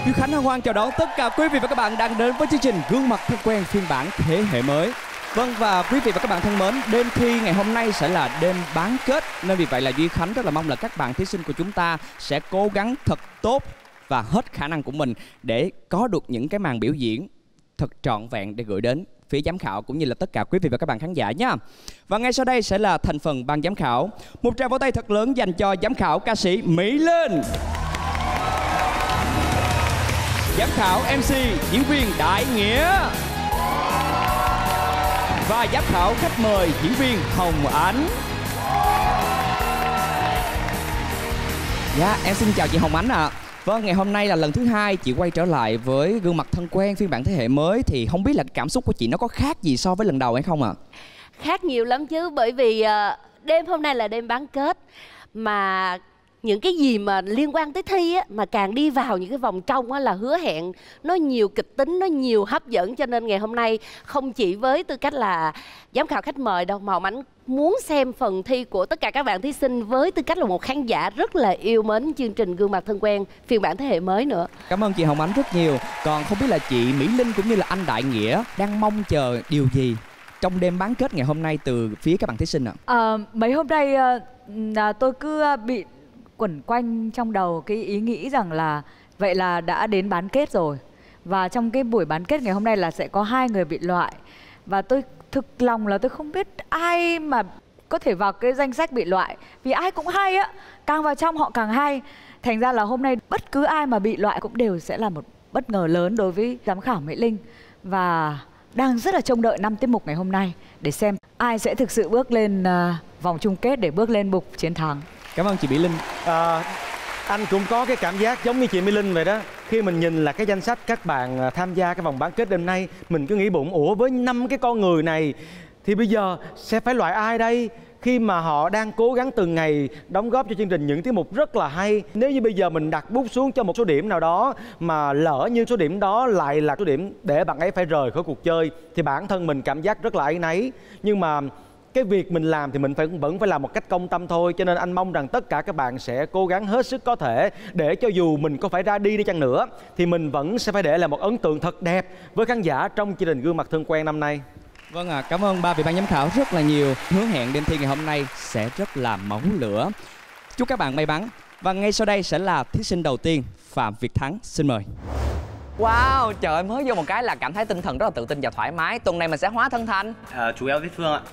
Duy Khánh hân hoan chào đón tất cả quý vị và các bạn đang đến với chương trình Gương mặt thân quen phiên bản thế hệ mới. Vâng, và quý vị và các bạn thân mến, đêm thi ngày hôm nay sẽ là đêm bán kết, nên vì vậy là Duy Khánh rất là mong là các bạn thí sinh của chúng ta sẽ cố gắng thật tốt và hết khả năng của mình để có được những cái màn biểu diễn thật trọn vẹn để gửi đến phía giám khảo cũng như là tất cả quý vị và các bạn khán giả nha. Và ngay sau đây sẽ là thành phần ban giám khảo. Một tràng vỗ tay thật lớn dành cho giám khảo ca sĩ Mỹ Linh, giám khảo MC diễn viên Đại Nghĩa và giám khảo khách mời diễn viên Hồng Ánh. Dạ, em xin chào chị Hồng Ánh ạ. Vâng, ngày hôm nay là lần thứ hai chị quay trở lại với Gương mặt thân quen phiên bản thế hệ mới, thì không biết là cảm xúc của chị nó có khác gì so với lần đầu hay không ạ? Khác nhiều lắm chứ, bởi vì đêm hôm nay là đêm bán kết, mà những cái gì mà liên quan tới thi á, mà càng đi vào những cái vòng trong á là hứa hẹn nó nhiều kịch tính, nó nhiều hấp dẫn. Cho nên ngày hôm nay không chỉ với tư cách là giám khảo khách mời đâu, mà Hồng Ánh muốn xem phần thi của tất cả các bạn thí sinh với tư cách là một khán giả rất là yêu mến chương trình Gương mặt thân quen phiên bản thế hệ mới nữa. Cảm ơn chị Hồng Ánh rất nhiều. Còn không biết là chị Mỹ Linh cũng như là anh Đại Nghĩa đang mong chờ điều gì trong đêm bán kết ngày hôm nay từ phía các bạn thí sinh ạ? Mấy hôm nay tôi cứ bị quẩn quanh trong đầu cái ý nghĩ rằng là vậy là đã đến bán kết rồi, và trong cái buổi bán kết ngày hôm nay là sẽ có 2 người bị loại, và tôi thực lòng là tôi không biết ai mà có thể vào cái danh sách bị loại, vì ai cũng hay á, càng vào trong họ càng hay. Thành ra là hôm nay bất cứ ai mà bị loại cũng đều sẽ là một bất ngờ lớn đối với giám khảo Mỹ Linh, và đang rất là trông đợi 5 tiết mục ngày hôm nay để xem ai sẽ thực sự bước lên vòng chung kết để bước lên bục chiến thắng. Cảm ơn chị Mỹ Linh. Anh cũng có cái cảm giác giống như chị Mỹ Linh vậy đó. Khi mình nhìn là cái danh sách các bạn tham gia cái vòng bán kết đêm nay, mình cứ nghĩ bụng, ủa với 5 cái con người này thì bây giờ sẽ phải loại ai đây? Khi mà họ đang cố gắng từng ngày đóng góp cho chương trình những tiết mục rất là hay. Nếu như bây giờ mình đặt bút xuống cho một số điểm nào đó mà lỡ như số điểm đó lại là số điểm để bạn ấy phải rời khỏi cuộc chơi, thì bản thân mình cảm giác rất là áy náy. Nhưng mà cái việc mình làm thì mình vẫn phải làm một cách công tâm thôi. Cho nên anh mong rằng tất cả các bạn sẽ cố gắng hết sức có thể, để cho dù mình có phải ra đi chăng nữa thì mình vẫn sẽ phải để lại một ấn tượng thật đẹp với khán giả trong chương trình Gương mặt thân quen năm nay. Vâng ạ, cảm ơn ba vị ban giám khảo rất là nhiều. Hứa hẹn đêm thi ngày hôm nay sẽ rất là máu lửa. Chúc các bạn may mắn. Và ngay sau đây sẽ là thí sinh đầu tiên, Phạm Việt Thắng. Xin mời. Wow, trời ơi, mới vô một cái là cảm thấy tinh thần rất là tự tin và thoải mái. Tuần này mình sẽ hóa thân thành chú Elvis Phương ạ.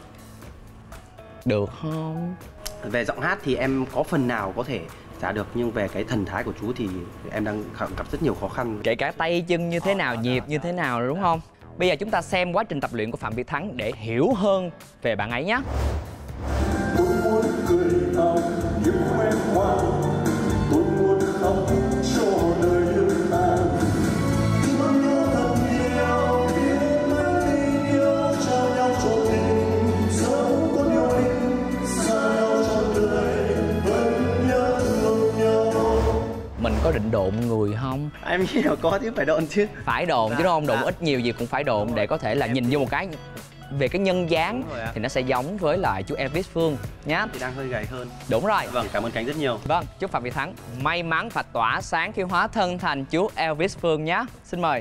được không? Về giọng hát thì em có phần nào có thể trả được, nhưng về cái thần thái của chú thì em đang gặp rất nhiều khó khăn. Kể cả tay chân như thế nào, nhịp như thế nào rồi đúng không? Bây giờ chúng ta xem quá trình tập luyện của Phạm Việt Thắng để hiểu hơn về bạn ấy nhé. Tôi muốn cười nào nhưng khoe khoang, tôi muốn khóc cho đời yêu ta. Thương nhau thật nhiều, biết lấy tình yêu, trao nhau cho tình, sống có điều linh, xa nhau trong đời, vẫn nhớ thương nhau. Mình có định độn người không? Em nghĩ là có chứ, phải độn chứ. Phải độn chứ đúng không? Độn ít nhiều gì cũng phải độn để có thể là nhìn vô một cái về cái nhân dáng thì nó sẽ giống với lại chú Elvis Phương nhá. Thì đang hơi gầy hơn. Đúng rồi. Vâng, cảm ơn Khánh rất nhiều. Vâng, chúc Phạm Việt Thắng may mắn và tỏa sáng khi hóa thân thành chú Elvis Phương nhé. Xin mời.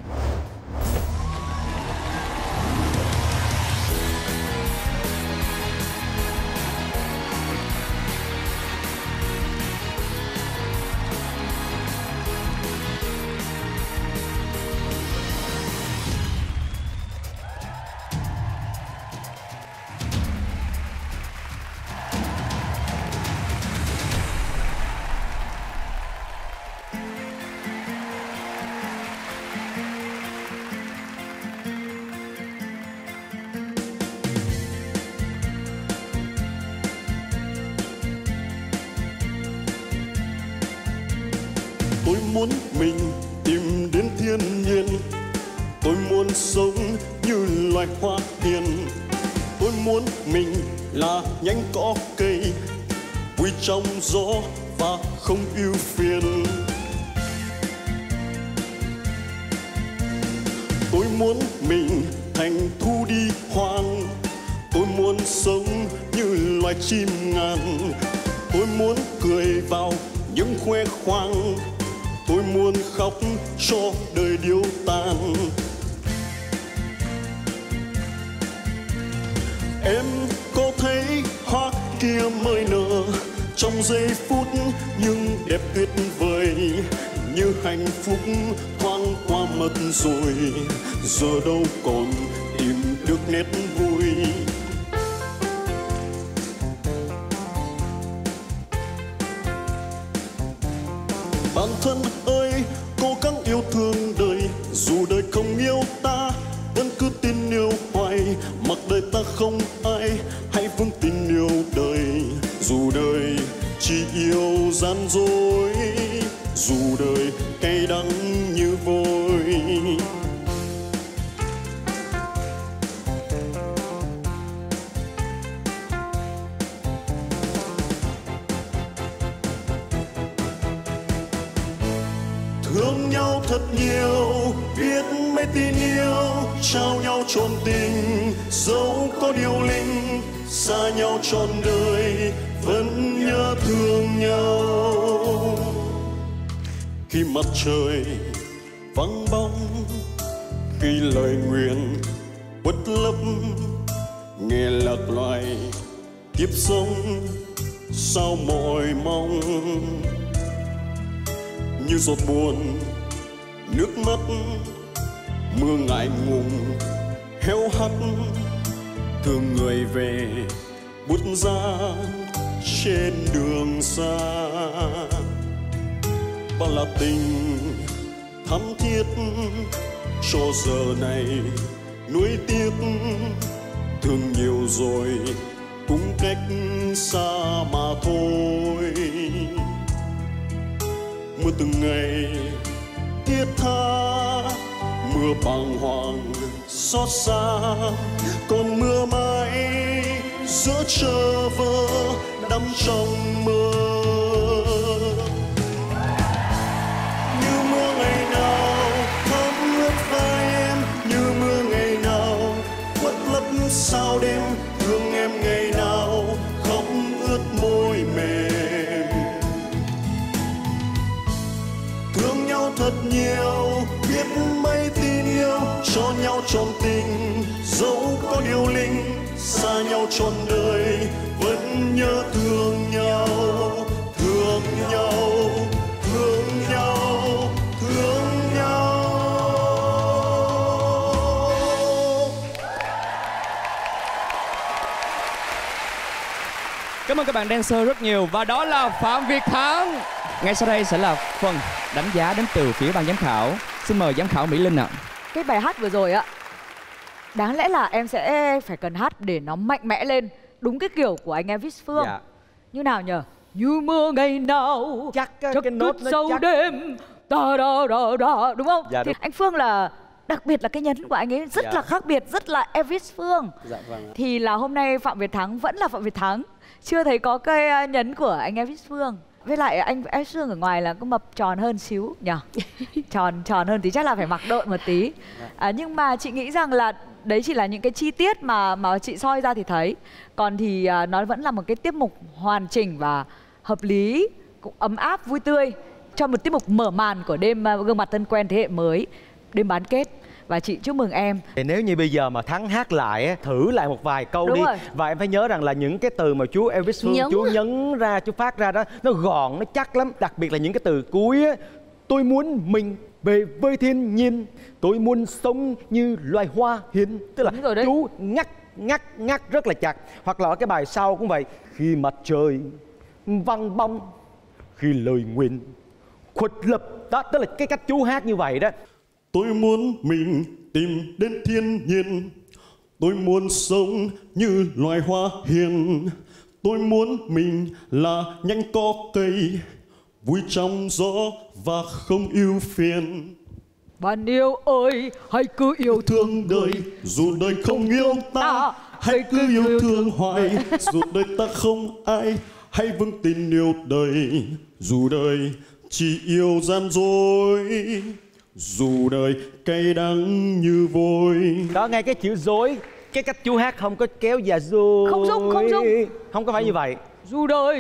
Tôi muốn mình tìm đến thiên nhiên, tôi muốn sống như loài hoa hiền. Tôi muốn mình là nhánh cỏ cây, vui trong gió và không ưu phiền. Tôi muốn mình thành thu đi hoang, tôi muốn sống như loài chim ngàn. Tôi muốn cười vào những khoe khoang, tôi tôi muốn khóc cho đời điêu tàn. Em có thấy hoa kia mới nở trong giây phút nhưng đẹp tuyệt vời, như hạnh phúc thoáng qua mất rồi, giờ đâu còn tìm được nét vui. Bản thân ơi, cố gắng yêu thương đời, dù đời không yêu ta vẫn cứ tin yêu hoài, mặc đời ta không ai, hãy vững tin yêu đời. Dù đời chỉ yêu gian dối, dù đời cay đắng như vôi. Thương nhau thật nhiều, biết mấy tin yêu, trao nhau trọn tình, dẫu có điều linh, xa nhau trọn đời, vẫn nhớ thương nhau. Khi mặt trời vắng bóng, khi lời nguyện bất lấp, nghe lạc loài kiếp sống sao mỏi mong. Như giọt buồn nước mắt, mưa ngại ngùng héo hắt, thương người về bút ra trên đường xa. Bao là tình thắm thiết cho giờ này nuối tiếc, thương nhiều rồi cũng cách xa mà thôi. Mưa từng ngày thiết tha, mưa bàng hoàng xót xa, còn mưa mãi giữa chờ vơ đắm trong mơ. Như mưa ngày nào thấm ướt vai em, như mưa ngày nào khuất lấp sao đêm, thương em ngày nào khóc ướt môi mềm. Thương nhau thật nhiều, biết mấy tin yêu, cho nhau trọn tình, dẫu có điều linh, xa nhau trọn đời, vẫn nhớ thương nhau, thương nhau, thương nhau, thương nhau. Cảm ơn các bạn dancer rất nhiều. Và đó là Phạm Việt Thắng. Ngay sau đây sẽ là phần đánh giá đến từ phía ban giám khảo. Xin mời giám khảo Mỹ Linh ạ. Cái bài hát vừa rồi ạ, đáng lẽ là em sẽ phải cần hát để nó mạnh mẽ lên, đúng cái kiểu của anh Elvis Phương. Dạ. Như nào nhở? Như mưa ngày nào Chắc cái chắc nốt đứt nó sâu chắc. đêm da da da da, đúng không? Dạ, Thì đúng. anh Phương là đặc biệt là cái nhấn của anh ấy rất Dạ. là khác biệt, rất là Elvis Phương. Dạ vâng ạ. Thì là hôm nay Phạm Việt Thắng vẫn là Phạm Việt Thắng, chưa thấy có cái nhấn của anh Elvis Phương. Với lại anh Elvis Phương ở ngoài là có mập tròn hơn xíu nhỉ? tròn hơn tí, chắc là phải mặc độn một tí. Nhưng mà chị nghĩ rằng là đấy chỉ là những cái chi tiết mà chị soi ra thì thấy. Còn thì nó vẫn là một cái tiết mục hoàn chỉnh và hợp lý, cũng ấm áp, vui tươi cho một tiết mục mở màn của đêm gương mặt thân quen thế hệ mới, đêm bán kết. Và chị chúc mừng em. Thì nếu như bây giờ mà Thắng hát lại á, thử lại một vài câu Đúng đi. rồi. Và em phải nhớ rằng là những cái từ mà chú Elvis Phương Nhấn. chú nhấn ra, chú phát ra đó, nó gọn, nó chắc lắm. Đặc biệt là những cái từ cuối á. Tôi muốn mình về với thiên nhiên, tôi muốn sống như loài hoa hiền. Tức là Đúng rồi đấy. chú ngắt rất là chặt. Hoặc là ở cái bài sau cũng vậy. Khi mặt trời văng bóng, khi lời nguyện khuất lập. Đó, tức là cái cách chú hát như vậy đó. Tôi muốn mình tìm đến thiên nhiên, tôi muốn sống như loài hoa hiền, tôi muốn mình là nhánh cỏ cây, vui trong gió và không ưu phiền. Bạn yêu ơi, hãy cứ yêu Thương đời dù đời không yêu ta, hãy cứ yêu thương hoài. Dù đời ta không ai, hãy vững tin yêu đời. Dù đời chỉ yêu gian dối, dù đời cay đắng như vôi. Đó, ngay cái chữ dối, cái cách chú hát không có kéo dài dối. Không dung. Không có phải như vậy. Dù đời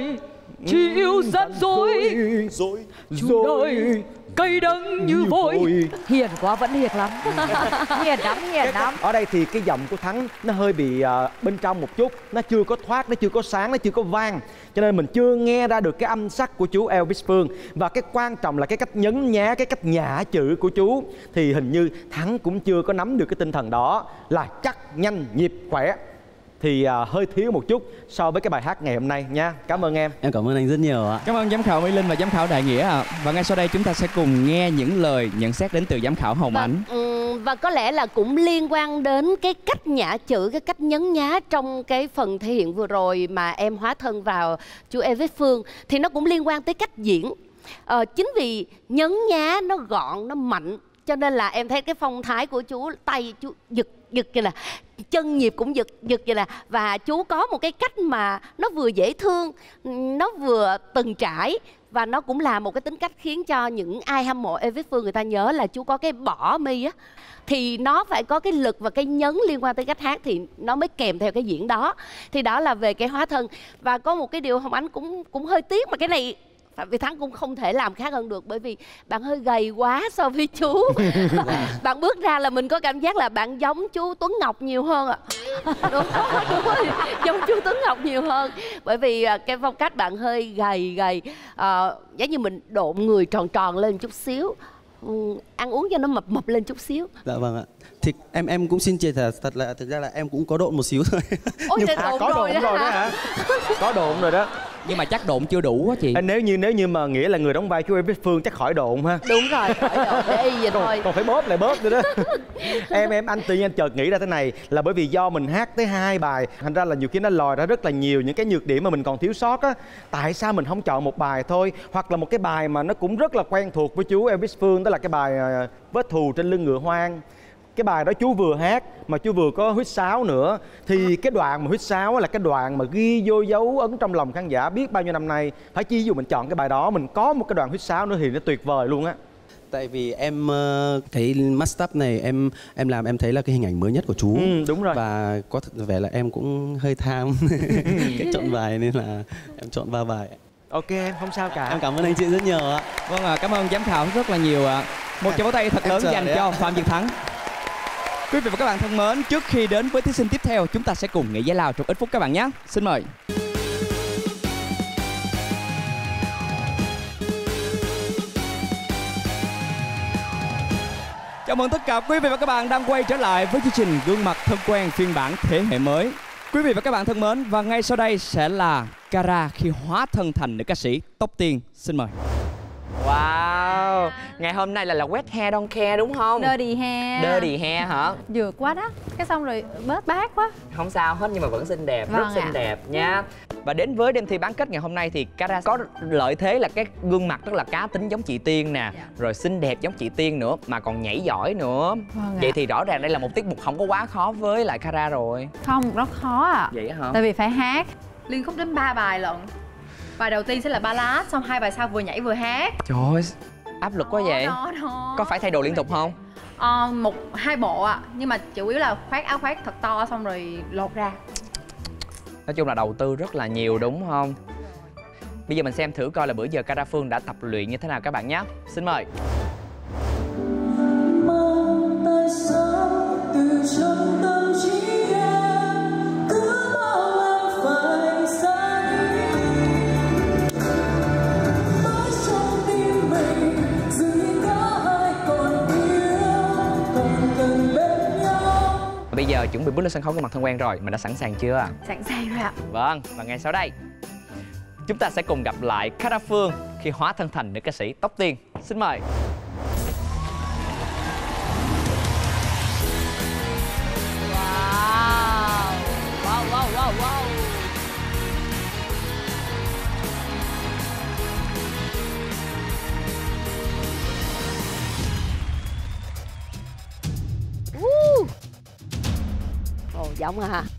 Chỉ yêu gian dối, rồi đời cay đắng như vội. Hiền quá, vẫn hiền lắm. Hiền lắm, hiền lắm. Ở đây thì cái giọng của Thắng nó hơi bị bên trong một chút, nó chưa có thoát, nó chưa có sáng, nó chưa có vang, cho nên mình chưa nghe ra được cái âm sắc của chú Elvis Phương. Và cái quan trọng là cái cách nhấn nhá, cái cách nhả chữ của chú thì hình như Thắng cũng chưa có nắm được cái tinh thần đó, là chắc, nhanh, nhịp, khỏe, thì hơi thiếu một chút so với cái bài hát ngày hôm nay nha. Cảm ơn em. Em cảm ơn anh rất nhiều ạ. Cảm ơn giám khảo Mỹ Linh và giám khảo Đại Nghĩa ạ. Và ngay sau đây chúng ta sẽ cùng nghe những lời nhận xét đến từ giám khảo Hồng Ánh. Và có lẽ là cũng liên quan đến cái cách nhả chữ, cái cách nhấn nhá trong cái phần thể hiện vừa rồi mà em hóa thân vào chú Elvis Phương, thì nó cũng liên quan tới cách diễn. Chính vì nhấn nhá nó gọn, nó mạnh, cho nên là em thấy cái phong thái của chú, tay chú giật giật kìa nè, chân nhịp cũng giật giật kìa nè, và chú có một cái cách mà nó vừa dễ thương, nó vừa từng trải, và nó cũng là một cái tính cách khiến cho những ai hâm mộ Elvis Phương người ta nhớ là chú có cái bỏ mi á, thì nó phải có cái lực và cái nhấn liên quan tới cách hát thì nó mới kèm theo cái diễn đó. Thì đó là về cái hóa thân. Và có một cái điều Hồng Ánh cũng hơi tiếc, mà cái này Phạm Việt Thắng cũng không thể làm khác hơn được, bởi vì bạn hơi gầy quá so với chú. Bạn bước ra là mình có cảm giác là bạn giống chú Tuấn Ngọc nhiều hơn ạ. Đúng rồi, giống chú Tuấn Ngọc nhiều hơn, bởi vì cái phong cách bạn hơi gầy, giống như mình độn người tròn tròn lên chút xíu, ăn uống cho nó mập lên chút xíu. Dạ vâng ạ. Thì em cũng xin chia sẻ thật là thực ra là em cũng có độn một xíu thôi. Ôi, có độn rồi đó hả? Có độn rồi đó. Nhưng mà chắc độn chưa đủ á chị. Nếu như mà Nghĩa là người đóng vai chú Elvis Phương chắc khỏi độn ha. Đúng rồi, khỏi độn để y vậy thôi. Còn phải bóp lại bóp nữa đó. Anh tự nhiên anh chợt nghĩ ra thế này, là bởi vì do mình hát tới 2 bài, thành ra là nhiều khi nó lòi ra rất là nhiều những cái nhược điểm mà mình còn thiếu sót á. Tại sao mình không chọn một bài thôi, hoặc là một cái bài mà nó cũng rất là quen thuộc với chú Elvis Phương, đó là cái bài Vết Thù Trên Lưng Ngựa Hoang. Cái bài đó chú vừa hát mà chú vừa có huýt sáo nữa, thì cái đoạn mà huýt sáo là cái đoạn mà ghi vô dấu ấn trong lòng khán giả biết bao nhiêu năm nay. Phải chi dù mình chọn cái bài đó, mình có một cái đoạn huýt sáo nữa thì nó tuyệt vời luôn á. Tại vì em cái mashup này em làm em thấy là cái hình ảnh mới nhất của chú. Đúng rồi. Và có vẻ là em cũng hơi tham cái chọn bài nên là em chọn 3 bài. Ok em, không sao cả. Em cảm ơn anh chị rất nhiều ạ. Vâng ạ, cảm ơn giám khảo rất là nhiều ạ. Một tràng pháo tay thật lớn dành cho Phạm Việt Thắng. Quý vị và các bạn thân mến, trước khi đến với thí sinh tiếp theo, chúng ta sẽ cùng nghỉ giải lao trong ít phút các bạn nhé. Xin mời. Chào mừng tất cả quý vị và các bạn đang quay trở lại với chương trình Gương Mặt Thân Quen phiên bản thế hệ mới. Quý vị và các bạn thân mến, và ngay sau đây sẽ là Cara khi hóa thân thành nữ ca sĩ Tóc Tiên. Xin mời. Wow, ngày hôm nay là Wet Hair Don't Care đúng không? Dirty Hair. Dirty Hair hả? Vượt quá đó, cái xong rồi bớt bát quá. Không sao hết nhưng mà vẫn xinh đẹp, Vâng rất xinh đẹp nha. Và đến với đêm thi bán kết ngày hôm nay thì Cara có lợi thế là cái gương mặt rất là cá tính giống chị Tiên nè, rồi xinh đẹp giống chị Tiên nữa, mà còn nhảy giỏi nữa. Vậy thì rõ ràng đây là một tiết mục không có quá khó với lại Cara rồi. Không, rất khó à. Vậy hả? Tại vì phải hát liên khúc đến 3 bài lận. Bài đầu tiên sẽ là ballad, xong 2 bài sau vừa nhảy vừa hát. Trời ơi, áp lực quá vậy. Có phải thay đồ liên tục không? 1-2 bộ ạ, nhưng mà chủ yếu là khoác áo khoác thật to xong rồi lột ra. Nói chung là đầu tư rất là nhiều đúng không? Bây giờ mình xem thử coi là bữa giờ Cara Phương đã tập luyện như thế nào các bạn nhé. Xin mời. Bây giờ chuẩn bị bước lên sân khấu Gương Mặt Thân Quen rồi, mình đã sẵn sàng chưa? Sẵn sàng rồi ạ. Vâng, và ngay sau đây chúng ta sẽ cùng gặp lại Cara Phương khi hóa thân thành nữ ca sĩ Tóc Tiên. Xin mời. Wow. Ồ, giống à ha.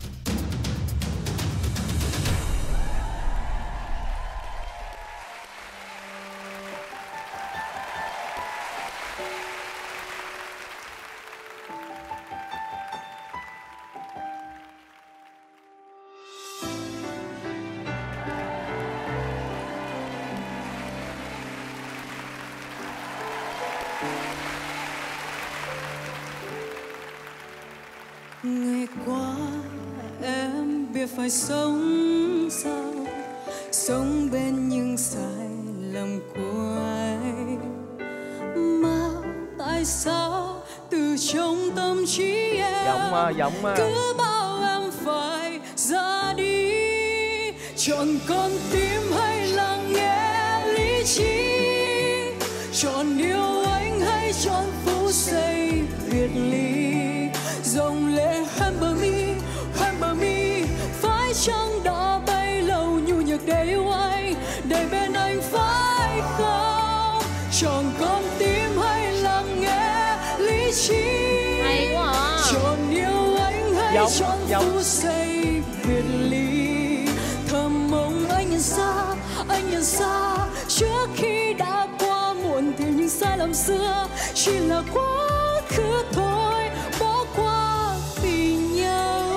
lẽ phải sống sao, sống bên những sai lầm của anh. Mà tại sao từ trong tâm trí em cứ bảo em phải ra đi, chọn con tim hay lắng nghe lý trí, chọn yêu anh hay chọn phút giây biệt ly. Dòng lệ hammer mi, phải chăng đã bấy lâu nhu nhược để yêu anh, để bên anh phải không? Chọn con tim hay lắng nghe lý trí, chọn yêu anh hay chọn phút giây biệt ly. Thầm mong anh nhận ra trước khi đã qua muộn thì những sai lầm xưa chỉ là quá khứ thôi, bỏ qua vì nhau.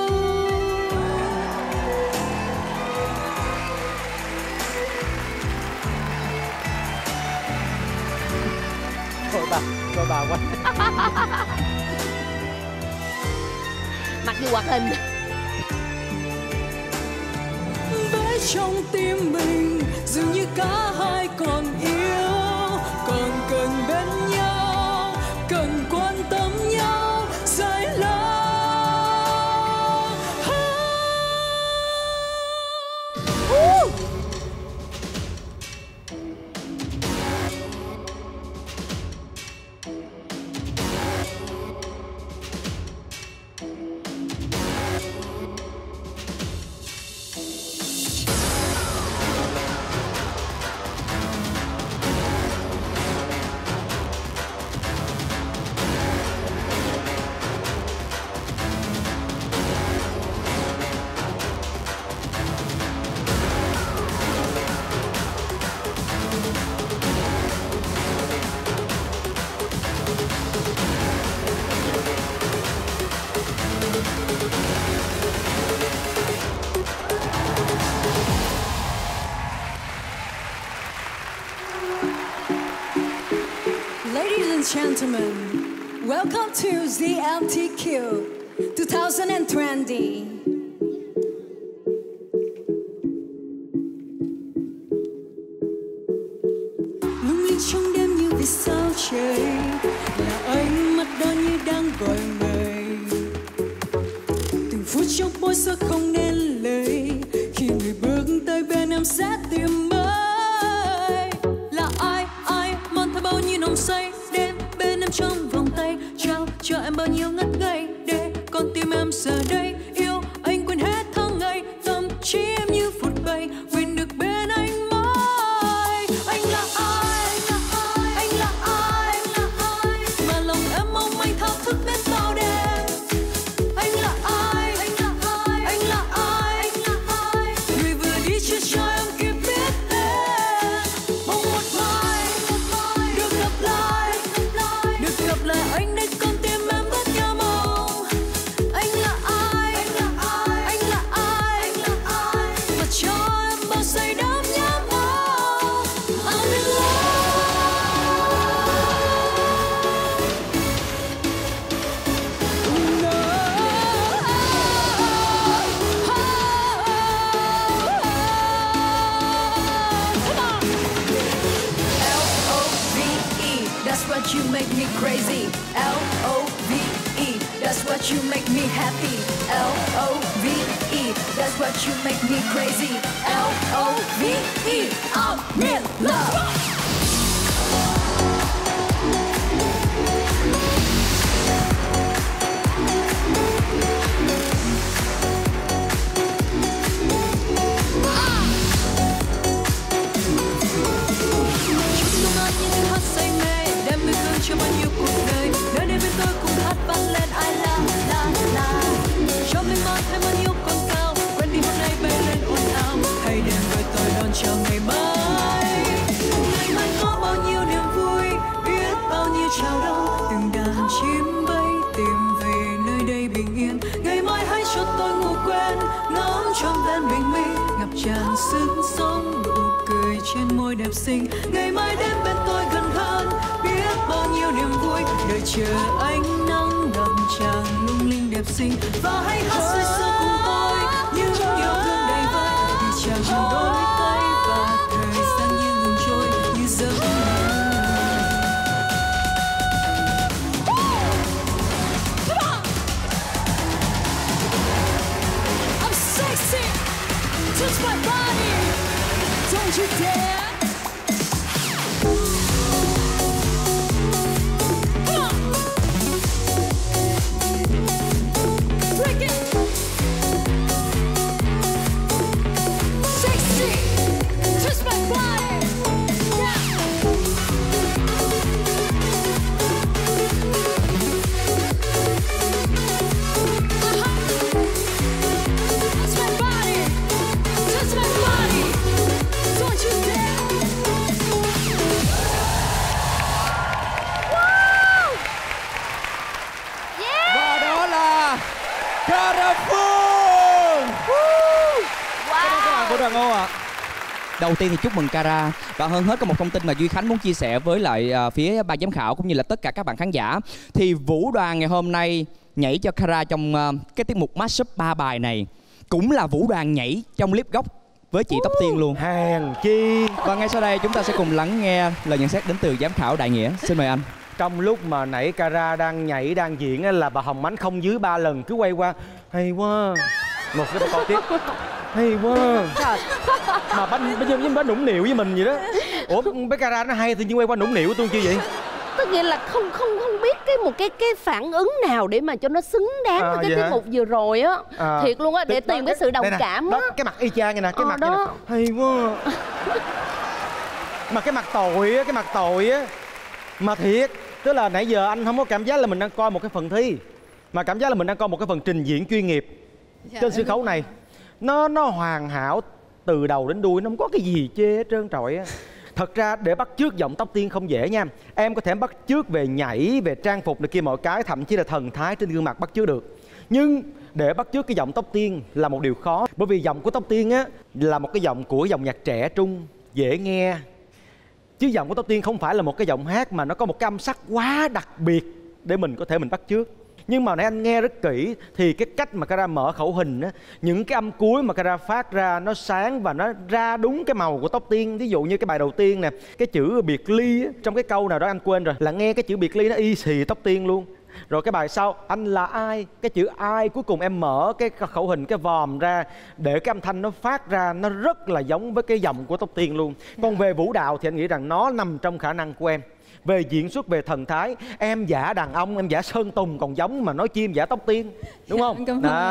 Coi bà quá. Mặc dù hoạt hình. Với trong tim mình dường như cả hai còn yêu, còn cần bên nhau, cần quan tâm nhau dài lâu. Ladies and gentlemen, welcome to ZLTQ 2020. Lung linh trong đêm như vì sao trời, là ánh mắt đó như đang gọi người. Từng phút trong bối rối không nên lời, khi người bước tới bên em sẽ tìm mới. Là ai mang theo bao nhiêu nồng say, đêm bên em trong vòng tay, trao cho em bao nhiêu ngất ngây, để con tim em giờ đây yêu anh quên hết tháng ngày, tâm trí em như phút bay quên được bên anh mãi. Anh là ai, anh là ai, mà lòng em mong anh thao thức đến bao đêm. Anh là ai, anh là ai, người vừa đi chưa cho em kịp biết tên. Mong một mai được gặp lại anh đây, con tim em bớt nhớ mong. Anh là ai, và cho em bao giây đắm nhớ mong. I'm in L-O-V-E, that's what you make me crazy. L-O-V-E, that's what you make me happy. L-O-V-E, that's what you make me crazy. L-O-V-E, I'm in love. Cho bao nhiêu cuộc đời, nơi đây bên tôi cùng hát vang lên I la. Cho mình mang thêm bao nhiêu con cao, quên đi hôm nay bay lên ồn ào. Hãy đến với tôi đón chờ ngày mai. Ngày mai có bao nhiêu niềm vui, biết bao nhiêu chào đón. Từng đàn chim bay tìm về nơi đây bình yên. Ngày mai hãy cho tôi ngủ quên, ngóng trong đêm bình minh, ngập tràn sức sống, nụ cười trên môi đẹp xinh. Ngày mai đến bên tôi gần hơn, biết bao nhiêu niềm vui, đợi chờ ánh nắng ngập tràn lung linh đẹp xinh. Và hãy hát say sưa cùng tôi như touch my body. Don't you dare. Come on. Break it. Sexy. Touch my body. Yeah. Touch my body. Touch my body. Don't you dare. Và đó là Cara Phương. Cảm ơn các bạn của đoàn Ô ạ. Đầu tiên thì chúc mừng Cara. Và hơn hết có một thông tin mà Duy Khánh muốn chia sẻ với lại phía ban giám khảo cũng như là tất cả các bạn khán giả. Thì vũ đoàn ngày hôm nay nhảy cho Cara trong cái tiết mục mashup 3 bài này cũng là vũ đoàn nhảy trong clip gốc với chị Tóc Tiên luôn. Hèn chi. Và ngay sau đây chúng ta sẽ cùng lắng nghe lời nhận xét đến từ giám khảo Đại Nghĩa. Xin mời anh. Trong lúc mà nãy Cara đang nhảy, đang diễn á, là bà Hồng Ánh không dưới 3 lần cứ quay qua. Hay quá. Một cái câu tiếp. Hay quá. Mà bây giờ bà nũng nịu với mình vậy đó. Ủa bé Cara nó hay thì nhưng quay qua nũng nịu với tôi chi vậy? Tức nghĩa là không biết cái phản ứng nào để mà cho nó xứng đáng với cái tiết mục vừa rồi á. Thiệt luôn á, để tìm cái sự đồng cảm á. Cái mặt y chang này nè, cái mặt này nè. Hay quá. Mà cái mặt tội á, mà thiệt, tức là nãy giờ anh không có cảm giác là mình đang coi một cái phần thi, mà cảm giác là mình đang coi một cái phần trình diễn chuyên nghiệp trên sân khấu này. Nó hoàn hảo từ đầu đến đuôi, nó không có cái gì chê hết trơn trọi á. Thật ra để bắt chước giọng Tóc Tiên không dễ nha. Em có thể bắt chước về nhảy, về trang phục này kia mọi cái, thậm chí là thần thái trên gương mặt bắt chước được. Nhưng để bắt chước cái giọng Tóc Tiên là một điều khó. Bởi vì giọng của Tóc Tiên á là một cái giọng của dòng nhạc trẻ trung, dễ nghe. Chứ giọng của Tóc Tiên không phải là một cái giọng hát mà nó có một cái âm sắc quá đặc biệt để mình có thể bắt chước. Nhưng mà nãy anh nghe rất kỹ thì cái cách mà Cara mở khẩu hình á, những cái âm cuối mà Cara phát ra nó sáng và nó ra đúng cái màu của Tóc Tiên. Ví dụ như cái bài đầu tiên nè, cái chữ biệt ly á, trong cái câu nào đó anh quên rồi, là nghe cái chữ biệt ly nó y xì Tóc Tiên luôn. Rồi cái bài sau anh là ai, cái chữ ai cuối cùng em mở cái khẩu hình, cái vòm ra để cái âm thanh nó phát ra nó rất là giống với cái giọng của Tóc Tiên luôn. Còn về vũ đạo thì anh nghĩ rằng nó nằm trong khả năng của em. Về diễn xuất, về thần thái, em giả đàn ông, em giả Sơn Tùng còn giống mà nói chim giả Tóc Tiên, đúng không?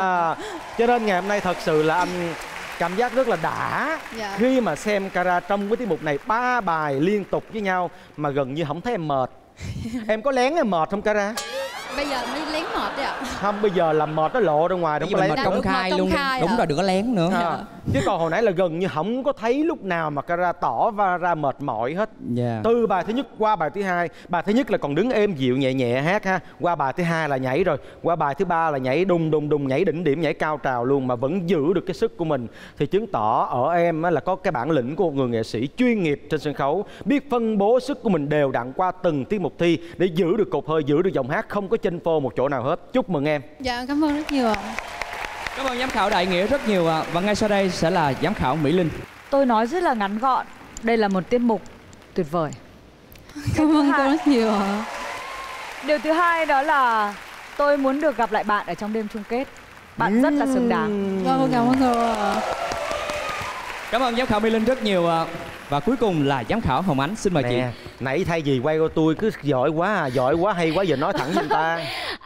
Cho nên ngày hôm nay thật sự là anh cảm giác rất là đã khi mà xem Cara trong cái tiết mục này 3 bài liên tục với nhau mà gần như không thấy em mệt. Em có lén em mệt không Cara? Bây giờ mới lén mệt đấy ạ. Không, bây giờ làm mệt nó lộ ra ngoài, đúng không? Mệt công khai luôn. Đúng rồi, đừng có lén nữa. Chứ còn hồi nãy là gần như không có thấy lúc nào mà Cara tỏ ra mệt mỏi hết. Từ bài thứ nhất qua bài thứ hai. Bài thứ nhất là còn đứng êm dịu nhẹ nhẹ hát ha. Qua bài thứ hai là nhảy rồi. Qua bài thứ ba là nhảy đùng đùng đùng, nhảy đỉnh điểm, nhảy cao trào luôn mà vẫn giữ được cái sức của mình. Thì chứng tỏ ở em là có cái bản lĩnh của một người nghệ sĩ chuyên nghiệp trên sân khấu, biết phân bố sức của mình đều đặn qua từng tiết mục thi để giữ được cột hơi, giữ được giọng hát, không có chênh phô một chỗ nào hết. Chúc mừng em. Dạ, cảm ơn rất nhiều ạ. Cảm ơn giám khảo Đại Nghĩa rất nhiều ạ. Và ngay sau đây sẽ là giám khảo Mỹ Linh. Tôi nói rất là ngắn gọn, đây là một tiết mục tuyệt vời. Cảm ơn cô rất nhiều ạ. Điều thứ hai đó là tôi muốn được gặp lại bạn ở trong đêm chung kết. Bạn rất là xứng đáng. Vâng, cảm ơn cô ạ. Cảm ơn giám khảo Mỹ Linh rất nhiều ạ. Và cuối cùng là giám khảo Hồng Ánh. Xin mời chị. Nãy thay vì quay qua tôi cứ giỏi quá, hay quá, giờ nói thẳng với người ta.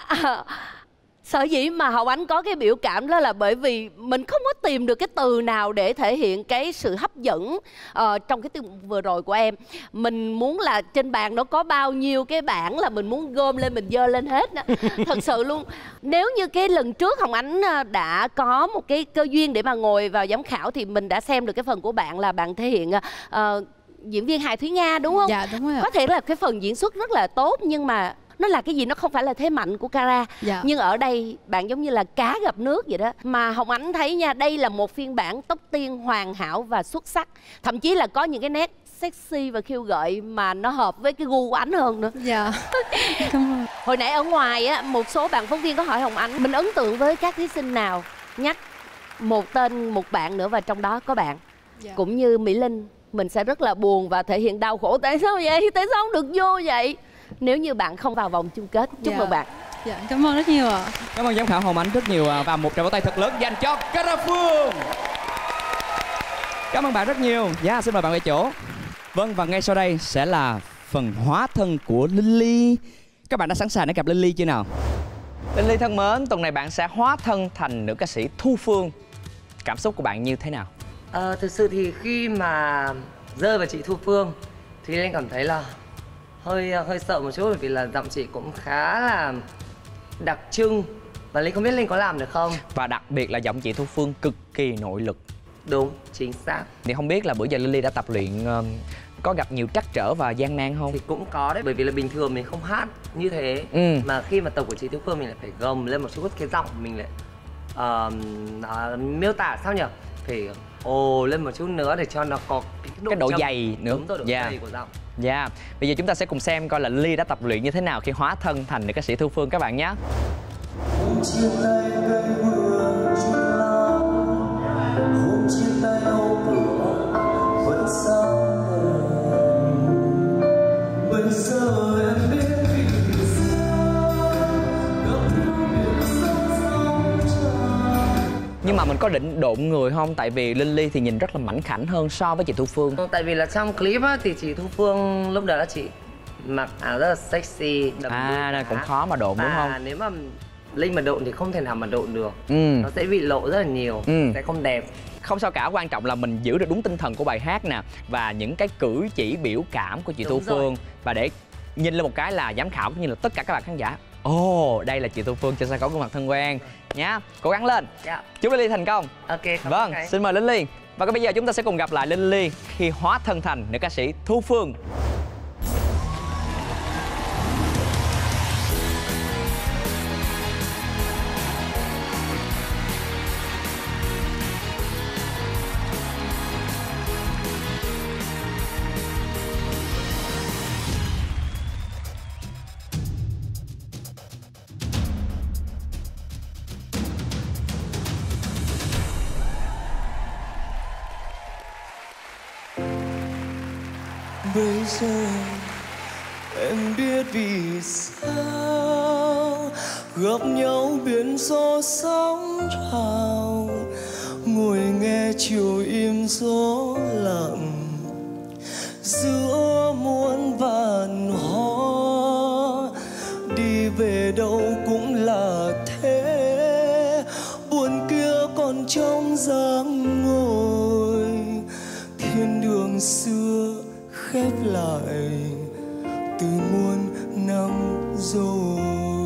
Sở dĩ mà Hồng Ánh có cái biểu cảm đó là bởi vì mình không có tìm được cái từ nào để thể hiện cái sự hấp dẫn trong cái tiết mục vừa rồi của em. Mình muốn là trên bàn nó có bao nhiêu cái bảng là mình muốn gom lên, mình dơ lên hết đó. Thật sự luôn. Nếu như cái lần trước Hồng Ánh đã có một cái cơ duyên để mà ngồi vào giám khảo thì mình đã xem được cái phần của bạn là bạn thể hiện diễn viên Hà Thúy Nga, đúng không? Dạ, đúng rồi ạ. Có thể là cái phần diễn xuất rất là tốt nhưng mà nó là cái gì, nó không phải là thế mạnh của Cara. Nhưng ở đây bạn giống như là cá gặp nước vậy đó. Mà Hồng Ánh thấy nha, đây là một phiên bản Tóc Tiên hoàn hảo và xuất sắc. Thậm chí là có những cái nét sexy và khiêu gợi mà nó hợp với cái gu của Ánh hơn nữa. Dạ. Cảm ơn. Hồi nãy ở ngoài á, một số bạn phóng viên có hỏi Hồng Ánh mình ấn tượng với các thí sinh nào, nhắc một tên một bạn nữa và trong đó có bạn. Cũng như Mỹ Linh, mình sẽ rất là buồn và thể hiện đau khổ. Tại sao vậy? Tại sao không được vô vậy? Nếu như bạn không vào vòng chung kết. Chúc mừng bạn. Dạ, cảm ơn rất nhiều ạ. Cảm ơn giám khảo Hồng Ánh rất nhiều và một tràng vỗ tay thật lớn dành cho Cara Phương. Cảm ơn bạn rất nhiều. Dạ, xin mời bạn về chỗ. Vâng, và ngay sau đây sẽ là phần hóa thân của Lily. Các bạn đã sẵn sàng để gặp Lily chưa nào? Lily thân mến, tuần này bạn sẽ hóa thân thành nữ ca sĩ Thu Phương. Cảm xúc của bạn như thế nào? Thực sự thì khi mà rơi vào chị Thu Phương thì Linh cảm thấy là hơi sợ một chút, bởi vì là giọng chị cũng khá là đặc trưng và Linh không biết Linh có làm được không. Và đặc biệt là giọng chị Thu Phương cực kỳ nội lực. Đúng, chính xác. Thì không biết là bữa giờ Lily đã tập luyện có gặp nhiều trắc trở và gian nan không? Thì cũng có đấy, bởi vì là bình thường mình không hát như thế. Mà khi mà tập của chị Thu Phương mình lại phải gồng lên một chút cái giọng, mình lại miêu tả sao nhỉ? Phải ồ lên một chút nữa để cho nó có cái độ dày nữa. Đúng rồi, độ dày của giọng. Dạ, bây giờ chúng ta sẽ cùng xem coi là Lily đã tập luyện như thế nào khi hóa thân thành nữ ca sĩ Thu Phương các bạn nhé. Chia tay cây vườn chút lá, hôm chia tay ô cửa vẫn sáng đèn. Bây giờ em biết vì sao gặp nhau biển sóng sóng tràn. Nhưng mà mình có định độn người không? Tại vì Lily thì nhìn rất là mảnh khảnh hơn so với chị Thu Phương. Tại vì là trong clip á, thì chị Thu Phương lúc đó là chị mặc áo rất là sexy, đầm nên cũng khó mà độn đúng không? Nếu mà Linh mà độn thì không thể nào mà độn được. Nó sẽ bị lộ rất là nhiều, sẽ không đẹp. Không sao cả, quan trọng là mình giữ được đúng tinh thần của bài hát nè, và những cái cử chỉ biểu cảm của chị Thu Phương. Và để nhìn lên một cái là giám khảo cũng như là tất cả các bạn khán giả, ồ, đây là chị Thu Phương trên sân khấu gương mặt thân quen nhá. Cố gắng lên. Chúc Lily thành công. Ok, vâng, xin mời Lily. Và bây giờ chúng ta sẽ cùng gặp lại Lily khi hóa thân thành nữ ca sĩ Thu Phương. Bây giờ em biết vì sao gặp nhau biển gió sóng trào, ngồi nghe chiều im gió lặng giữa muôn vàn hoa. Đi về đâu cũng là thế, buồn kia còn trong dáng ngồi. Thiên đường xưa khép lại từ muôn năm rồi.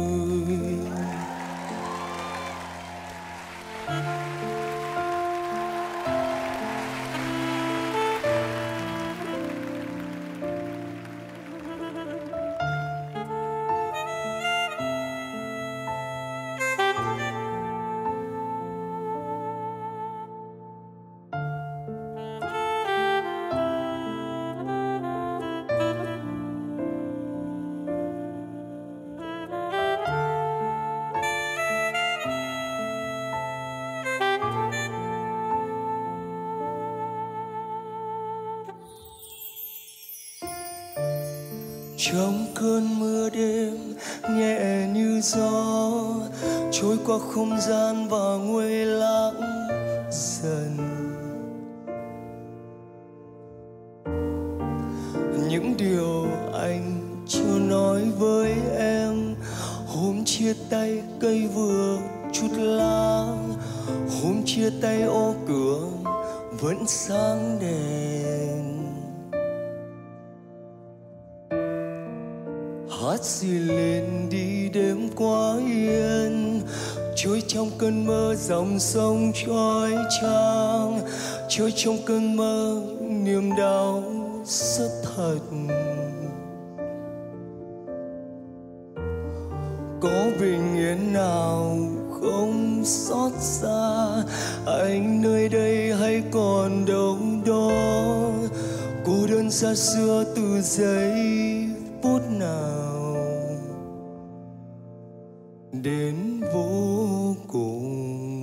Trong cơn mưa đêm nhẹ như gió trôi qua không gian và nguôi lãng dần. Những điều anh chưa nói với em, hôm chia tay cây vừa chút lá, hôm chia tay ô cửa vẫn sáng đèn. Hát gì lên đi đêm quá yên, trôi trong cơn mơ dòng sông trói trang, trôi trong cơn mơ niềm đau rất thật. Có bình yên nào không xót xa, anh nơi đây hay còn đâu đó, cô đơn xa xưa từ giây phút nào đến vô cùng.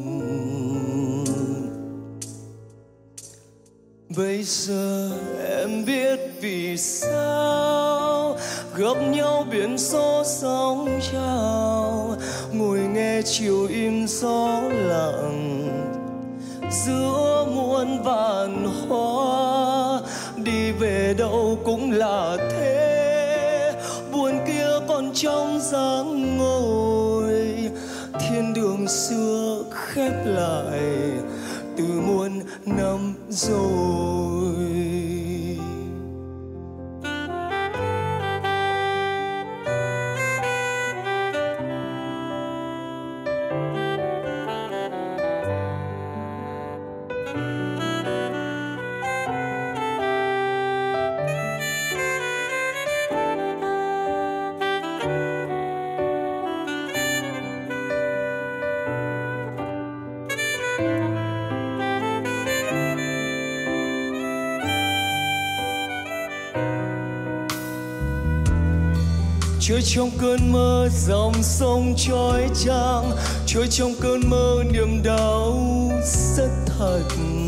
Bây giờ em biết vì sao gặp nhau biển gió sóng trào, ngồi nghe chiều im gió lặng giữa muôn muôn vàn hoa, đi về đâu cũng là thế, buồn kia còn trong dáng ngồi, thiên đường xưa khép lại từ muôn năm rồi. Trôi trong cơn mơ dòng sông chói chang, trôi trong cơn mơ niềm đau rất thật.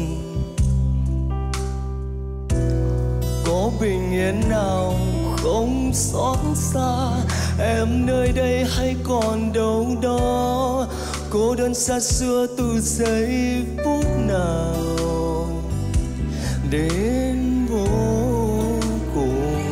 Có bình yên nào không xót xa, em nơi đây hay còn đâu đó, cô đơn xa xưa từ giây phút nào đến vô cùng.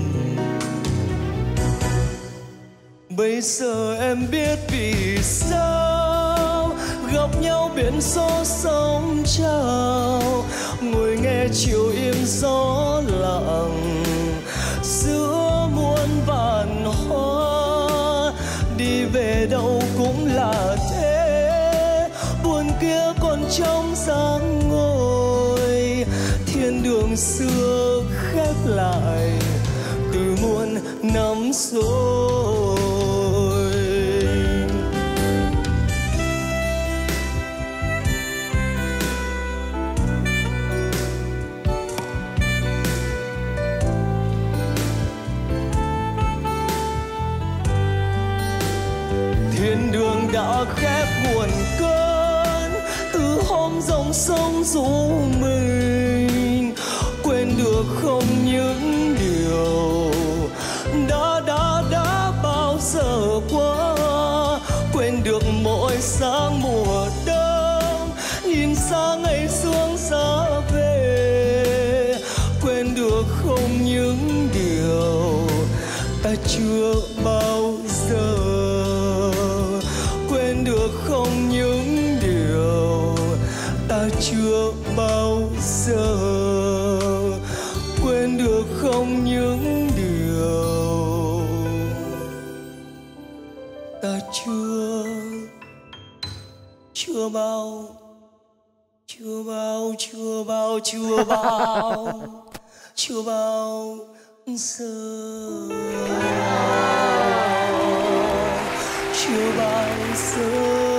Bây giờ em biết vì sao gặp nhau biển số sóng trào, ngồi nghe chiều im gió lặng giữa muôn vàn hoa, đi về đâu cũng là thế, buồn kia còn trong dáng ngồi, thiên đường xưa khép lại từ muôn năm rồi. Thiên đường đã khép nguồn cơn từ hôm dòng sông rủ mình, quên được không những điều đã bao giờ qua, quên được mỗi sáng mùa đông nhìn xa ngày xuống giá về, quên được không những điều ta chưa bao giờ, quên được không những điều ta chưa bao giờ, quên được không những điều ta chưa bao giờ, chưa bao giờ.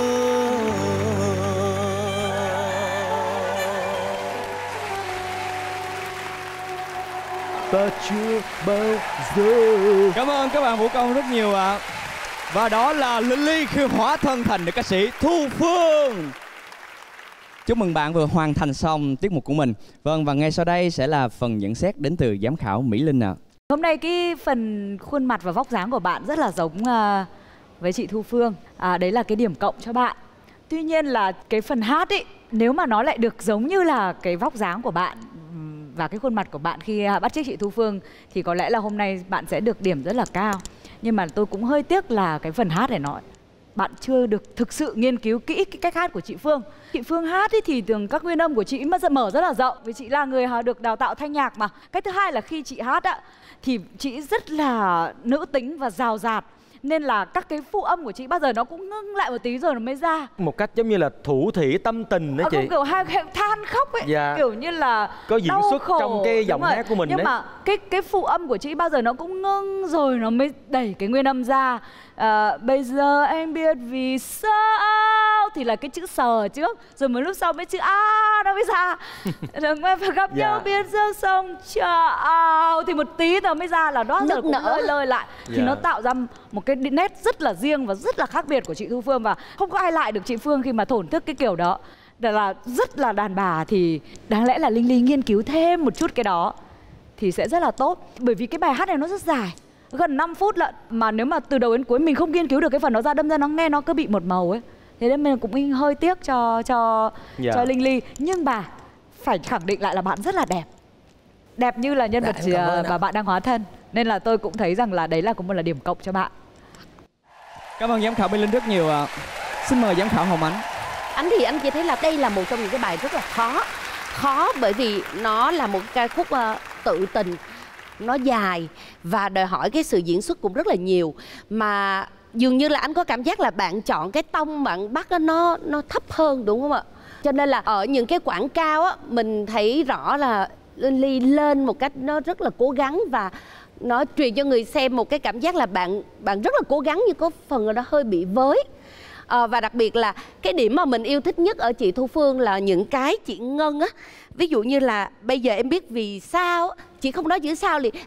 Ta chưa bao giờ. Cảm ơn các bạn vũ công rất nhiều ạ. Và đó là Linh Ly khi hóa thân thành nữ ca sĩ Thu Phương. Chúc mừng bạn vừa hoàn thành xong tiết mục của mình. Vâng, và ngay sau đây sẽ là phần nhận xét đến từ giám khảo Mỹ Linh ạ. Hôm nay cái phần khuôn mặt và vóc dáng của bạn rất là giống với chị Thu Phương. Đấy là cái điểm cộng cho bạn. Tuy nhiên là cái phần hát ấy, nếu mà nó lại được giống như là cái vóc dáng của bạn và cái khuôn mặt của bạn khi bắt chước chị Thu Phương thì có lẽ là hôm nay bạn sẽ được điểm rất là cao. Nhưng mà tôi cũng hơi tiếc là cái phần hát này bạn chưa được thực sự nghiên cứu kỹ cái cách hát của chị Phương. Chị Phương hát ấy thì thường các nguyên âm của chị mở rất là rộng, vì chị là người được đào tạo thanh nhạc mà. Cái thứ hai là khi chị hát thì chị rất là nữ tính và rào rạt, nên là các cái phụ âm của chị bao giờ nó cũng ngưng lại một tí rồi nó mới ra. Một cách giống như là thủ thỉ tâm tình đó chị. Kiểu than khóc ấy, dạ. Kiểu như là có diễn xuất khổ, trong cái giọng hát của mình. Nhưng đấy. mà cái phụ âm của chị bao giờ nó cũng ngưng rồi nó mới đẩy cái nguyên âm ra. Bây giờ anh biết vì sao thì là cái chữ sờ trước, rồi một lúc sau mấy chữ a nó mới ra. Rồi mới phải gặp nhau biết dâng sông chào thì một tí nó mới ra, là đó giờ cũng lơi lại. Thì nó tạo ra một cái nét rất là riêng và rất là khác biệt của chị Thu Phương, và không có ai lại được chị Phương khi mà thổn thức cái kiểu đó. Là rất là đàn bà, thì đáng lẽ là Linh Ly nghiên cứu thêm một chút cái đó thì sẽ rất là tốt. Bởi vì cái bài hát này nó rất dài, gần 5 phút lận, mà nếu mà từ đầu đến cuối mình không nghiên cứu được cái phần đó ra, đâm ra nó nghe nó cứ bị một màu ấy. Thế nên mình cũng hơi tiếc cho Linh Ly. Nhưng mà phải khẳng định lại là bạn rất là đẹp. Đẹp như là nhân vật mà bạn đang hóa thân. Nên là tôi cũng thấy rằng là đấy là cũng một là điểm cộng cho bạn. Cảm ơn giám khảo Minh Linh rất nhiều ạ. Xin mời giám khảo Hồng Ánh. Anh thì anh chỉ thấy là đây là một trong những cái bài rất là khó bởi vì nó là một ca khúc tự tình, nó dài và đòi hỏi cái sự diễn xuất cũng rất là nhiều, mà dường như là anh có cảm giác là bạn chọn cái tông bạn bắt nó thấp hơn, đúng không ạ? Cho nên là ở những cái quảng cao á, mình thấy rõ là Linh Ly lên một cách nó rất là cố gắng và nó truyền cho người xem một cái cảm giác là bạn rất là cố gắng, nhưng có phần nó hơi bị với. Và đặc biệt là cái điểm mà mình yêu thích nhất ở chị Thu Phương là những cái chị Ngân á. Ví dụ như là bây giờ em biết vì sao, chị không nói chữ sao liền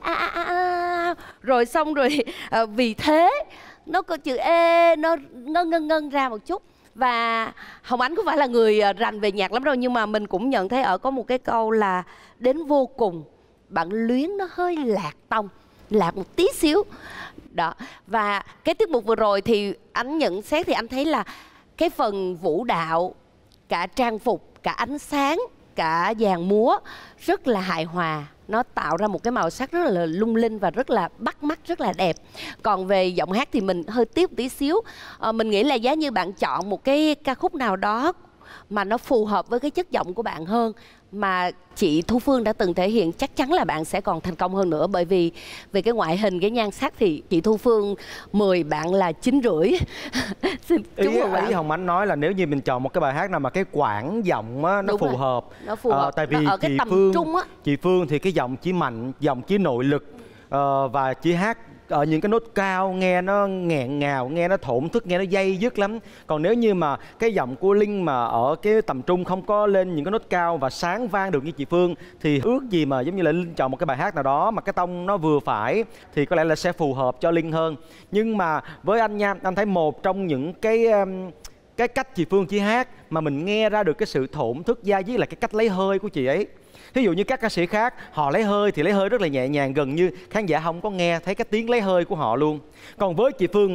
rồi xong rồi vì thế nó có chữ ê, nó ngân ra một chút. Và Hồng Ánh không phải là người rành về nhạc lắm đâu, nhưng mà mình cũng nhận thấy ở có một cái câu là đến vô cùng bạn luyến nó hơi lạc tông, lạc một tí xíu đó. Và cái tiết mục vừa rồi thì anh nhận xét thì anh thấy là cái phần vũ đạo, cả trang phục, cả ánh sáng, cả dàn múa rất là hài hòa, nó tạo ra một cái màu sắc rất là lung linh và rất là bắt mắt, rất là đẹp. Còn về giọng hát thì mình hơi tiếc tí xíu. Mình nghĩ là giá như bạn chọn một cái ca khúc nào đó mà nó phù hợp với cái chất giọng của bạn hơn, mà chị Thu Phương đã từng thể hiện, chắc chắn là bạn sẽ còn thành công hơn nữa. Bởi vì về cái ngoại hình, cái nhan sắc thì chị Thu Phương 10, bạn là 9,5. Xin chúc mừng bạn. Ý Hồng Ánh nói là nếu như mình chọn một cái bài hát nào mà cái quãng giọng á, nó phù hợp. Nó phù hợp. Tại vì ở cái tầm trung á. Chị Phương thì cái giọng chỉ mạnh, giọng chỉ nội lực, và chỉ hát ở những cái nốt cao nghe nó nghẹn ngào, nghe nó thổn thức, nghe nó dây dứt lắm. Còn nếu như mà cái giọng của Linh mà ở cái tầm trung, không có lên những cái nốt cao và sáng vang được như chị Phương, thì ước gì mà giống như là Linh chọn một cái bài hát nào đó mà cái tông nó vừa phải thì có lẽ là sẽ phù hợp cho Linh hơn. Nhưng mà với anh nha, anh thấy một trong những cái cách chị Phương chỉ hát mà mình nghe ra được cái sự thổn thức da diết là cái cách lấy hơi của chị ấy. Ví dụ như các ca sĩ khác, họ lấy hơi thì lấy hơi rất là nhẹ nhàng, gần như khán giả không có nghe thấy cái tiếng lấy hơi của họ luôn. Còn với chị Phương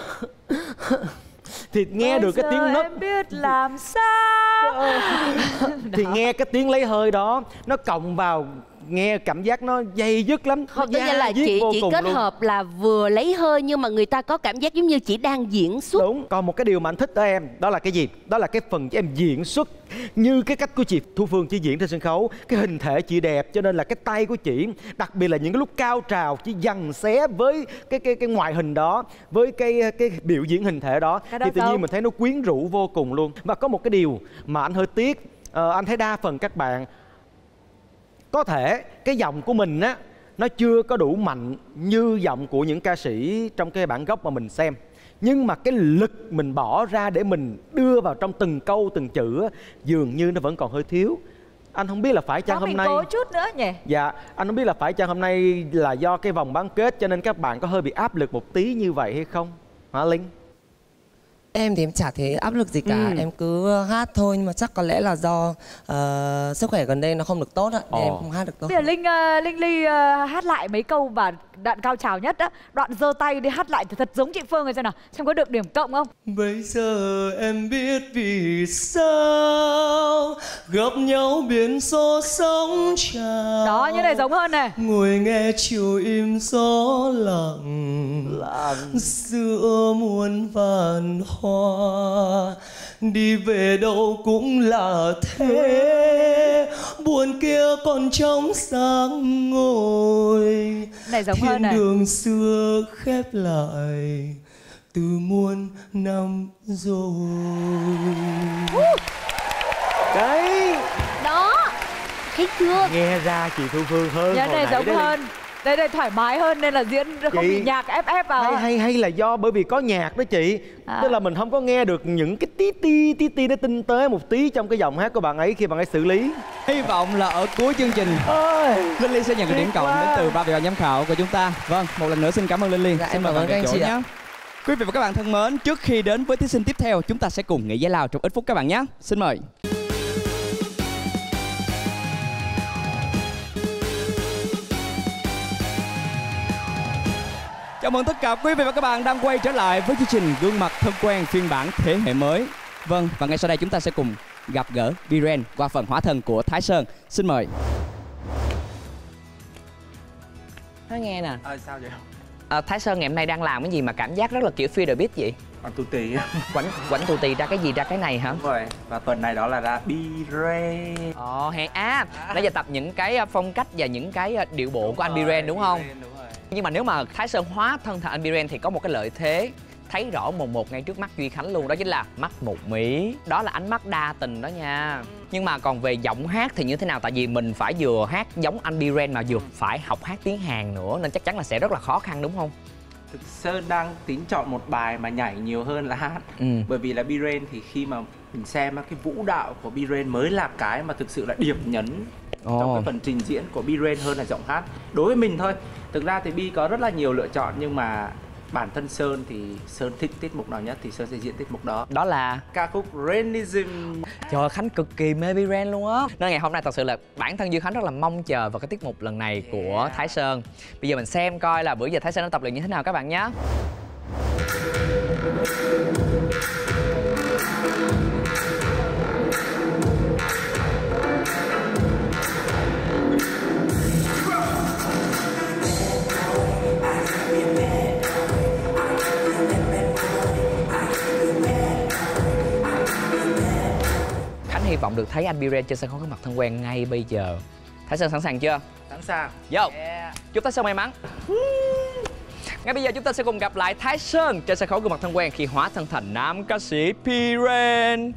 thì nghe được cái tiếng nấc, em biết làm sao thì nghe cái tiếng lấy hơi đó nó cộng vào nghe cảm giác nó dây dứt lắm. Không, tức là chị kết luôn. hợp là vừa lấy hơi nhưng mà người ta có cảm giác giống như chị đang diễn xuất. Đúng. Còn một cái điều mà anh thích ở em đó là cái gì? Đó là cái phần em diễn xuất như cái cách của chị Thu Phương chỉ diễn trên sân khấu. Cái hình thể chị đẹp cho nên là cái tay của chị, đặc biệt là những cái lúc cao trào, chỉ giằng xé với cái ngoại hình đó, với cái biểu diễn hình thể đó thì tự nhiên mình thấy nó quyến rũ vô cùng luôn. Và có một cái điều mà anh hơi tiếc, anh thấy đa phần các bạn có thể cái giọng của mình á nó chưa có đủ mạnh như giọng của những ca sĩ trong cái bản gốc mà mình xem, nhưng mà cái lực mình bỏ ra để mình đưa vào trong từng câu từng chữ á, dường như nó vẫn còn hơi thiếu. Anh không biết là phải chăng hôm nay cố chút nữa nhỉ? Dạ, anh không biết là phải chăng hôm nay là do cái vòng bán kết cho nên các bạn có hơi bị áp lực một tí như vậy hay không hả Linh? Em thì em chả thấy áp lực gì cả, em cứ hát thôi, nhưng mà chắc có lẽ là do sức khỏe gần đây nó không được tốt á, nên em không hát được tốt. Bây giờ Linh Ly hát lại mấy câu và đoạn cao trào nhất á, đoạn giơ tay đi hát lại thì thật giống chị Phương rồi xem nào, xem có được điểm cộng không? Bây giờ em biết vì sao gặp nhau biển số sóng trào. Đó, như này giống hơn này. Ngồi nghe chiều im gió lặng giữa muôn vàn hoa, đi về đâu cũng là thế, buồn kia còn trong sáng ngồi. Này giống hơn thiên này. đường xưa khép lại từ muôn năm rồi. Đấy đó, thấy chưa? Nghe ra chị Thu Phương hơn. Dạ, này giống hơn. Đây thoải mái hơn nên là diễn không bị nhạc ép vào. Hay là do bởi vì có nhạc đó chị. Tức là mình không có nghe được những cái tí ti nó tinh tế một tí trong cái giọng hát của bạn ấy khi bạn ấy xử lý. Hy vọng là ở cuối chương trình Linh Ly sẽ nhận được điểm cộng đến từ ba vị ban giám khảo của chúng ta. Vâng, một lần nữa xin cảm ơn Linh Ly. Xin mời bạn về chỗ nhé. Quý vị và các bạn thân mến, trước khi đến với thí sinh tiếp theo, chúng ta sẽ cùng nghỉ giải lao trong ít phút các bạn nhé. Xin mời. Chào mừng tất cả quý vị và các bạn đang quay trở lại với chương trình Gương mặt thân quen phiên bản thế hệ mới. Vâng, và ngay sau đây chúng ta sẽ cùng gặp gỡ Biren qua phần hóa thân của Thái Sơn. Xin mời. Nói nghe nè. Sao vậy? Thái Sơn ngày hôm nay đang làm cái gì mà cảm giác rất là kiểu Fear the Beat vậy? Quánh tù tì. Quánh tù tì ra cái gì, ra cái này hả? Đúng rồi. Và tuần này đó là ra Biren. Hèn nãy giờ tập những cái phong cách và những cái điệu bộ của anh Biren đúng không? Đúng rồi. Nhưng mà nếu mà Thái Sơn hóa thân thành anh Biren thì có một cái lợi thế thấy rõ mồn một ngay trước mắt Duy Khánh luôn, đó chính là mắt một mí. Đó là ánh mắt đa tình đó nha. Nhưng mà còn về giọng hát thì như thế nào? Tại vì mình phải vừa hát giống anh Biren mà vừa phải học hát tiếng Hàn nữa, nên chắc chắn là sẽ rất là khó khăn đúng không? Thực Sơn đang tính chọn một bài mà nhảy nhiều hơn là hát. Bởi vì là Biren thì khi mà mình xem cái vũ đạo của Biren mới là cái mà thực sự là điểm nhấn trong cái phần trình diễn của Biren hơn là giọng hát. Đối với mình thôi. Thực ra thì Bi có rất là nhiều lựa chọn, nhưng mà bản thân Sơn thì Sơn thích tiết mục nào nhất thì Sơn sẽ diễn tiết mục đó. Đó là ca khúc Rainism. Trời ơi, Khánh cực kỳ mê Biren luôn á. Nên ngày hôm nay thật sự là bản thân Duy Khánh rất là mong chờ vào cái tiết mục lần này của Thái Sơn. Bây giờ mình xem coi là bữa giờ Thái Sơn đã tập luyện như thế nào các bạn nhé. Hy vọng được thấy anh Biren trên sân khấu Gương Mặt Thân Quen ngay bây giờ. Thái Sơn sẵn sàng chưa? Sẵn sàng. Vô. Chúc Thái Sơn may mắn. Ngay bây giờ chúng ta sẽ cùng gặp lại Thái Sơn trên sân khấu Gương Mặt Thân Quen khi hóa thân thành nam ca sĩ Biren.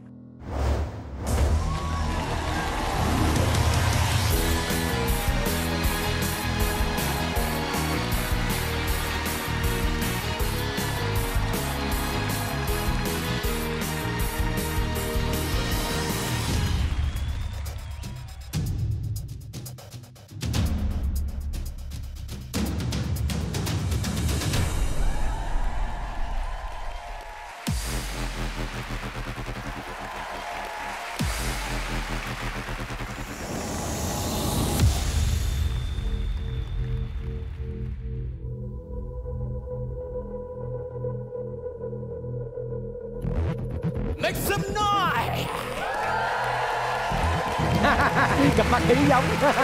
Make some noise. Cặp mắt ý giống.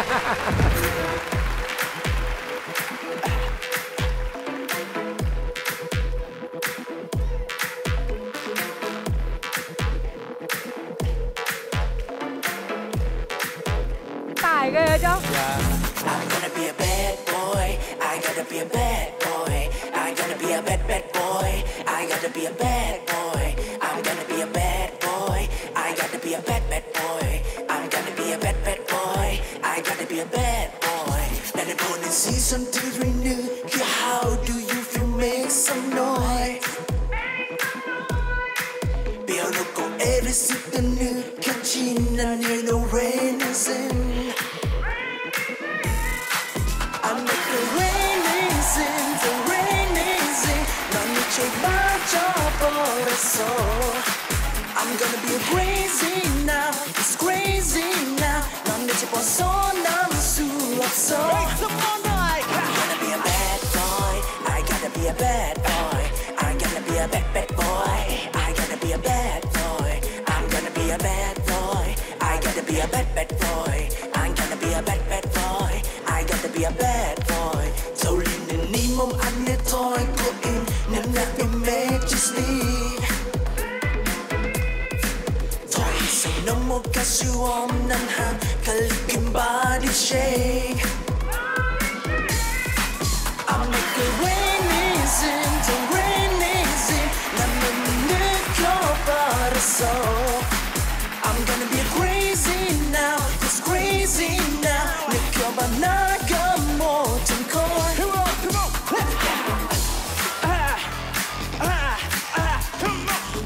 Tài ghê chứ. I'm gonna be a bad boy. I gotta be a bad boy. I gotta be a bad boy. I gotta be a bad boy. I'm gonna be a bad boy. I gotta be a bad boy. I'm gonna be a bad boy. I gotta be a bad boy. 나를 보는 시선들을 느껴. How do you feel? Make some noise. 펴놓고 애를 쓰던 느껴진 나의 노래는 I make the rain sing, the rain sing. 넌 미쳐 빠져버렸어. I'm gonna be crazy now, it's crazy now. 넌 내 집 벗어날 수 없어. I'm gonna be a bad boy, I gotta be a bad boy. I'm gonna be a bad boy, I gotta be a bad boy. I'm gonna be a bad boy, I gotta be a bad boy. I'm gonna be a bad boy, I gotta be a bad boy. 떠올리는 네 몸 안에 더 있고 있는 나의 magic sleep. 더 이상 넘어갈 수 없는 한 갈리긴 body shake. I make the rain sing, the rain sing. 나는 느껴버렸어. I'm gonna be crazy now, it's crazy now. 느껴봐 나가 모든 걸. Come on, come on. Come on.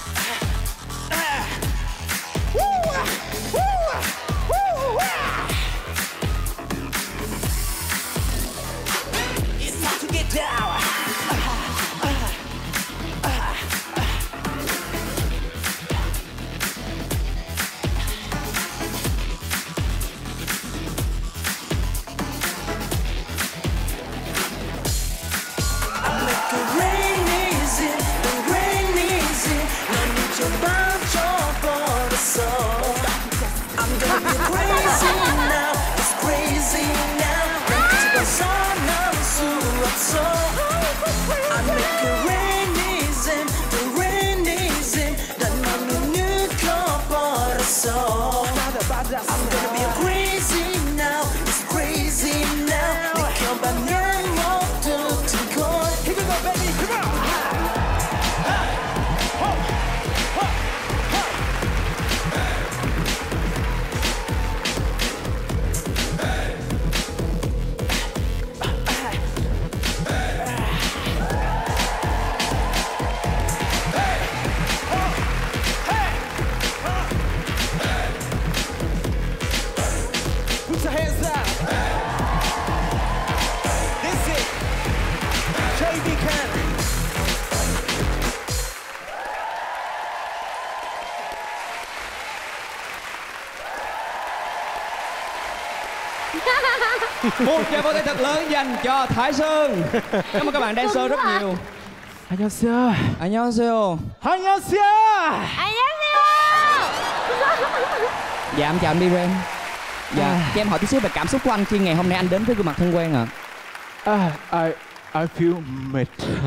It's time to get down. crazy now, it's crazy now. 내가 지금 사는 수 없어. I make it rainism, the rainism. 난 맘을 느껴버렸어. I'm gonna be crazy now, it's crazy now. 느껴봐면 모두 걸. Here we go, baby, come on. Put your hands up. This is JB Can. Một tràng vỗ tay thật lớn dành cho Thái Sơn. Cảm ơn các bạn dancer rất nhiều. 안녕하세요. 안녕하세요. 안녕하세요. Dạ em chào anh Biren. Dạ, cho em hỏi tí xíu về cảm xúc của anh khi ngày hôm nay anh đến với gương mặt thân quen ạ. I feel mệt.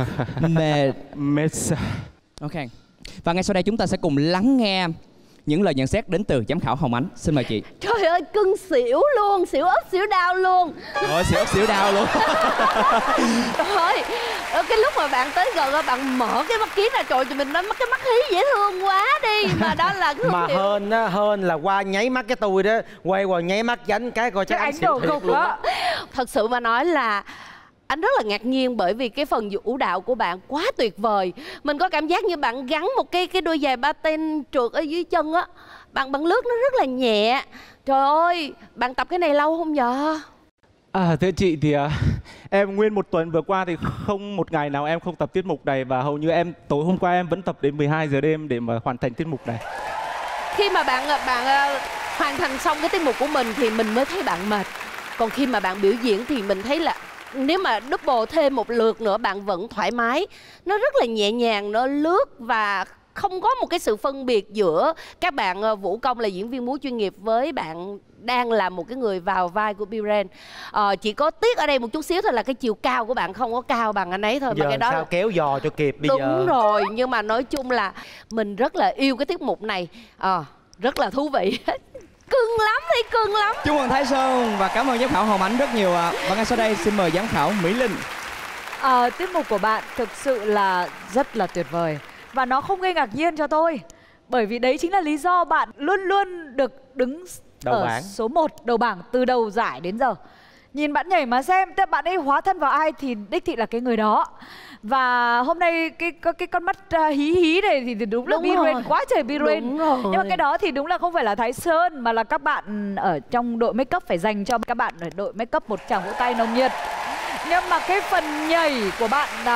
Mệt. Ok. Và ngay sau đây chúng ta sẽ cùng lắng nghe những lời nhận xét đến từ giám khảo Hồng Ánh. Xin mời chị. Trời ơi, cưng xỉu luôn, xỉu ấp xỉu đau luôn. Rồi, xỉu ấp xỉu đau luôn. Trời ơi, cái lúc mà bạn tới gần bạn mở cái mắt kiến ra, trời ơi, mình nói cái mắt hí dễ thương quá đi. Mà đó là cái mà hên á, hên là qua nháy mắt cái tôi đó, quay qua nháy mắt tránh cái coi chắc anh xỉu thiệt luôn á. Thật sự mà nói là anh rất là ngạc nhiên bởi vì cái phần vũ đạo của bạn quá tuyệt vời. Mình có cảm giác như bạn gắn một cái đôi giày patin trượt ở dưới chân á. Bạn lướt nó rất là nhẹ. Trời ơi, bạn tập cái này lâu không vậy? Thưa chị thì em nguyên một tuần vừa qua thì không một ngày nào em không tập tiết mục này. Và hầu như tối hôm qua em vẫn tập đến 12 giờ đêm để mà hoàn thành tiết mục này. Khi mà bạn hoàn thành xong cái tiết mục của mình thì mình mới thấy bạn mệt. Còn khi mà bạn biểu diễn thì mình thấy là nếu mà double thêm một lượt nữa bạn vẫn thoải mái. Nó rất là nhẹ nhàng, nó lướt và không có một cái sự phân biệt giữa các bạn vũ công là diễn viên múa chuyên nghiệp với bạn đang là một cái người vào vai của Biren. Chỉ có tiếc ở đây một chút xíu thôi là cái chiều cao của bạn không có cao bằng anh ấy thôi. Giờ mà cái đó sao kéo giò cho kịp bây đúng giờ. Đúng rồi, nhưng mà nói chung là mình rất là yêu cái tiết mục này. Rất là thú vị. Cưng lắm đi, cưng lắm. Chúc mừng Thái Sơn và cảm ơn giám khảo Hồng Ánh rất nhiều ạ. Và ngay sau đây xin mời giám khảo Mỹ Linh. Tiết mục của bạn thực sự là rất là tuyệt vời. Và nó không gây ngạc nhiên cho tôi. Bởi vì đấy chính là lý do bạn luôn luôn được đứng ở bảng số 1 đầu bảng từ đầu giải đến giờ. Nhìn bạn nhảy mà xem, bạn ấy hóa thân vào ai thì đích thị là cái người đó. Và hôm nay cái con mắt hí hí này thì đúng là Biren, quá trời Biren. Nhưng mà cái đó thì đúng là không phải là Thái Sơn mà là các bạn ở trong đội make up, phải dành cho các bạn ở đội make up một tràng vỗ tay nồng nhiệt. Nhưng mà cái phần nhảy của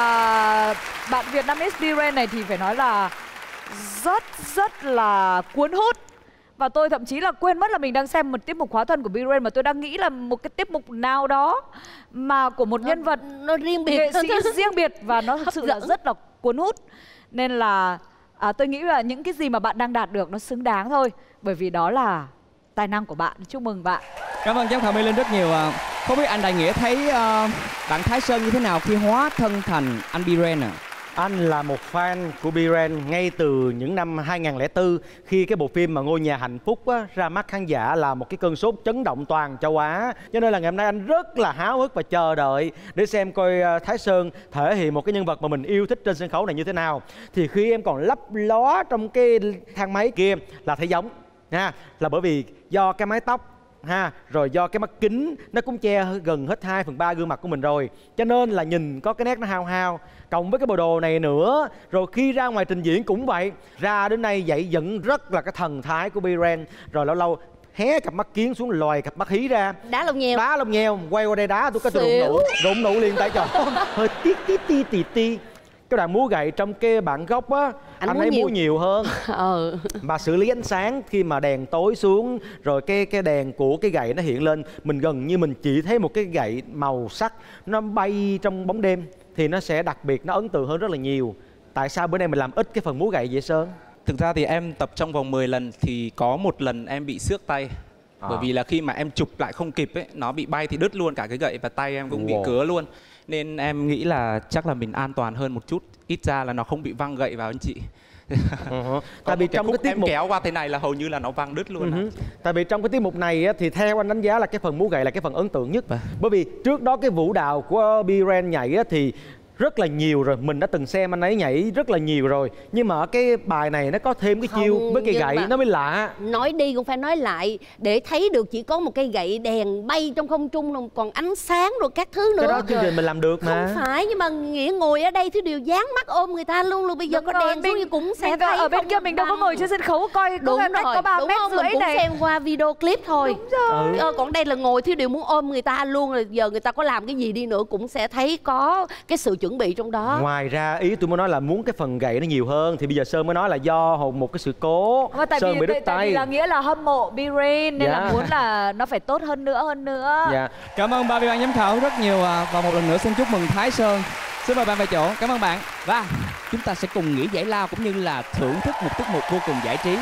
bạn Vietnamese Biren này thì phải nói là rất là cuốn hút. Và tôi thậm chí là quên mất là mình đang xem một tiết mục hóa thân của Biren, mà tôi đang nghĩ là một cái tiết mục nào đó mà của một nhân vật nó riêng biệt, nghệ sĩ riêng biệt, và nó thực sự là rất là cuốn hút. Nên là tôi nghĩ là những cái gì mà bạn đang đạt được nó xứng đáng thôi, bởi vì đó là tài năng của bạn. Chúc mừng bạn. Cảm ơn giám khảo Mỹ Linh rất nhiều. Không biết anh Đại Nghĩa thấy bạn Thái Sơn như thế nào khi hóa thân thành anh Biren ạ? Anh là một fan của Biren ngay từ những năm 2004 khi cái bộ phim mà Ngôi Nhà Hạnh Phúc á, ra mắt khán giả là một cái cơn sốt chấn động toàn châu Á. Cho nên là ngày hôm nay anh rất là háo hức và chờ đợi để xem coi Thái Sơn thể hiện một cái nhân vật mà mình yêu thích trên sân khấu này như thế nào. Thì khi em còn lấp ló trong cái thang máy kia là thấy giống nha, là bởi vì do cái mái tóc ha, rồi do cái mắt kính nó cũng che gần hết 2/3 gương mặt của mình rồi, cho nên là nhìn có cái nét nó hao hao, cộng với cái bộ đồ này nữa, rồi khi ra ngoài trình diễn cũng vậy, ra đến nay vậy vẫn rất là cái thần thái của Biren. Rồi lâu lâu hé cặp mắt kiến xuống, lòi cặp mắt hí ra, đá lông nheo, quay qua đây đá tôi cái đụng nụ liền tại chỗ hơi tí. Cái đoạn múa gậy trong cái bản gốc á, anh ấy múa nhiều hơn. Mà xử lý ánh sáng khi mà đèn tối xuống, rồi cái đèn của cái gậy nó hiện lên, mình gần như mình chỉ thấy một cái gậy màu sắc nó bay trong bóng đêm, thì nó sẽ đặc biệt, nó ấn tượng hơn rất là nhiều. Tại sao bữa nay mình làm ít cái phần múa gậy vậy Sơn? Thực ra thì em tập trong vòng 10 lần thì có một lần em bị xước tay. Bởi vì là khi mà em chụp lại không kịp ấy, nó bị bay thì đứt luôn cả cái gậy và tay em cũng bị cứa luôn. Nên em nghĩ là chắc là mình an toàn hơn một chút, ít ra là nó không bị văng gậy vào anh chị. Tại vì trong cái tiết em mục kéo qua thế này là hầu như là nó văng đứt luôn. Tại vì trong cái tiết mục này á, thì theo anh đánh giá là cái phần múa gậy là cái phần ấn tượng nhất. Bởi vì trước đó cái vũ đạo của Biren nhảy á, thì rất là nhiều rồi, mình đã từng xem anh ấy nhảy rất là nhiều rồi, nhưng mà ở cái bài này nó có thêm cái chiêu với cây gậy nó mới lạ. Nói đi cũng phải nói lại, để thấy được chỉ có một cây gậy đèn bay trong không trung, còn ánh sáng rồi các thứ nữa. Cái đó chương trình mình làm được mà. Không phải, nhưng mà Nghĩa ngồi ở đây thì đều dán mắt ôm người ta luôn. Bây giờ có đèn xuống thì cũng sẽ thấy. Ở bên kia mình đâu có ngồi trên sân khấu coi. Đúng rồi, có 3 mét không? rưỡi Mình cũng này. xem qua video clip thôi. Đúng rồi. Còn đây là ngồi thì đều muốn ôm người ta luôn. Rồi giờ người ta có làm cái gì đi nữa cũng sẽ thấy có cái sự chuẩn bị trong đó. Ngoài ra ý tôi muốn nói là muốn cái phần gậy nó nhiều hơn, thì bây giờ Sơn mới nói là do một cái sự cố Sơn bị đứt tay. Tại vì là Nghĩa là hâm mộ Biren nên là muốn là nó phải tốt hơn nữa. Dạ. Cảm ơn ba vị ban giám khảo rất nhiều, và một lần nữa xin chúc mừng Thái Sơn. Xin mời bạn về chỗ. Cảm ơn bạn. Và chúng ta sẽ cùng nghỉ giải lao cũng như là thưởng thức một tiết mục vô cùng giải trí.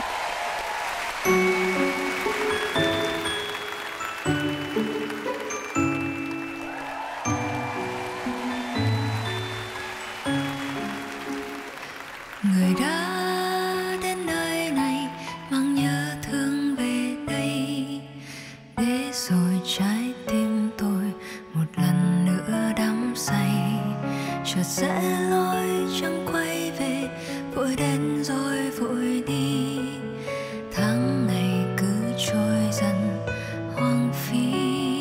Người đã đến nơi này mang nhớ thương về đây, để rồi trái tim tôi một lần nữa đắm say, chợt sẽ lối chẳng quay về, vội đến rồi vội đi. Tháng ngày cứ trôi dần hoang phí,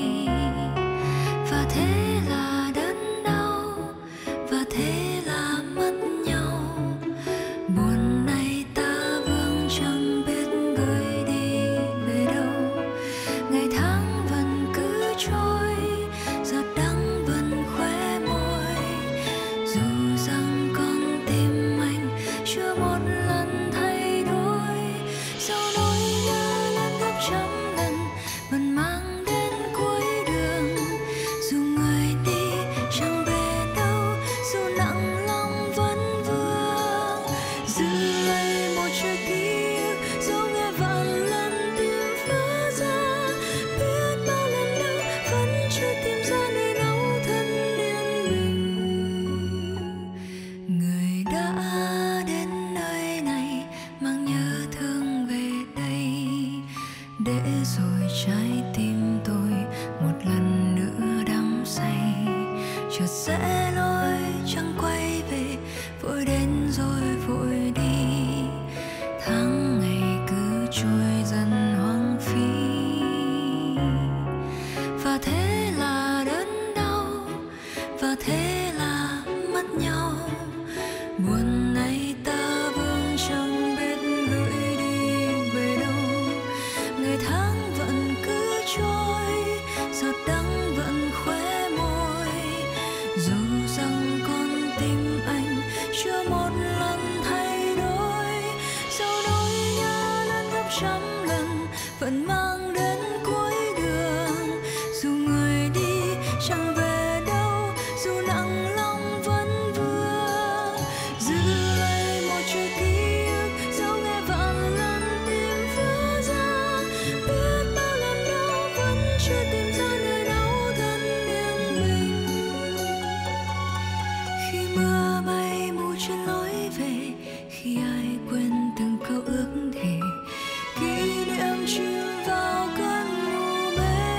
và thế là đớn đau, và thế là mất nhau. Buồn này ta vương chẳng biết gửi đi về đâu. Ngày tháng vẫn cứ trôi, giọt đắng vẫn khóe môi, dù rằng con tim anh chưa một lần thay đổi. Dẫu nỗi nhớ lớn gấp trăm lần vẫn mang đến cuối đường, dù người đi chẳng về đâu, dù nặng lòng vẫn vương. Giữ lấy một chuỗi ký ức dẫu nghe vạn lần tim vỡ ra, biết bao lần đâu vẫn chưa tìm ra nơi nào thân yên bình. Người đã đến nơi này mang nhớ thương về đây, để rồi trái tim tôi một lần nữa đắm say, chợt sẽ lối chẳng quay về, vội đến rồi vội đi. Tháng ngày cứ trôi dần hoang phí, và thế là đớn đau, và thế là mất nhau. Buồn này ta vương chẳng biết gửi đi về đâu. Ngày tháng vẫn cứ trôi, giọt đắng vẫn khóe môi, dù rằng con tim anh chưa một lần thay đổi. Dẫu nỗi nhớ lớn gấp trăm lần vẫn mang đến cuối đường, dù người đi chẳng về đâu, dù nặng lòng vẫn vương. Giữ lấy một chuỗi ký ức dẫu nghe vạn lần tim vỡ ra, biết bao lần đâu vẫn chưa tìm ra nơi nào thân yên bình. Khi mưa bay mù trên lối về, khi ai quên từng câu ước thề, kỷ niệm chìm vào cơn mù mê.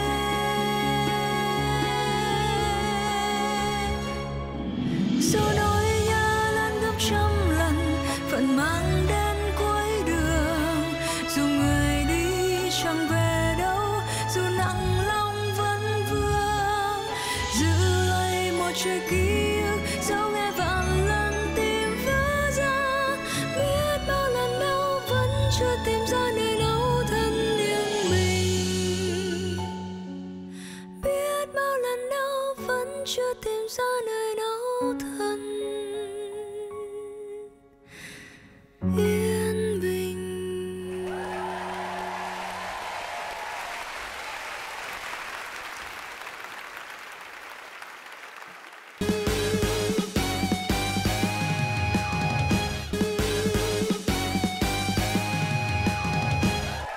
Dẫu nỗi nhớ lớn gấp trăm lần vẫn mang đến cuối đường, dù người đi chẳng về đâu, dù nặng lòng vẫn vương. Giữ lấy một chuỗi ký ức dẫu nghe vạn lần tim vỡ ra, biết bao lần đâu vẫn chưa tìm ra nơi nào thân yên bình. Biết bao lần đâu vẫn chưa tìm ra nơi nào thân yên bình.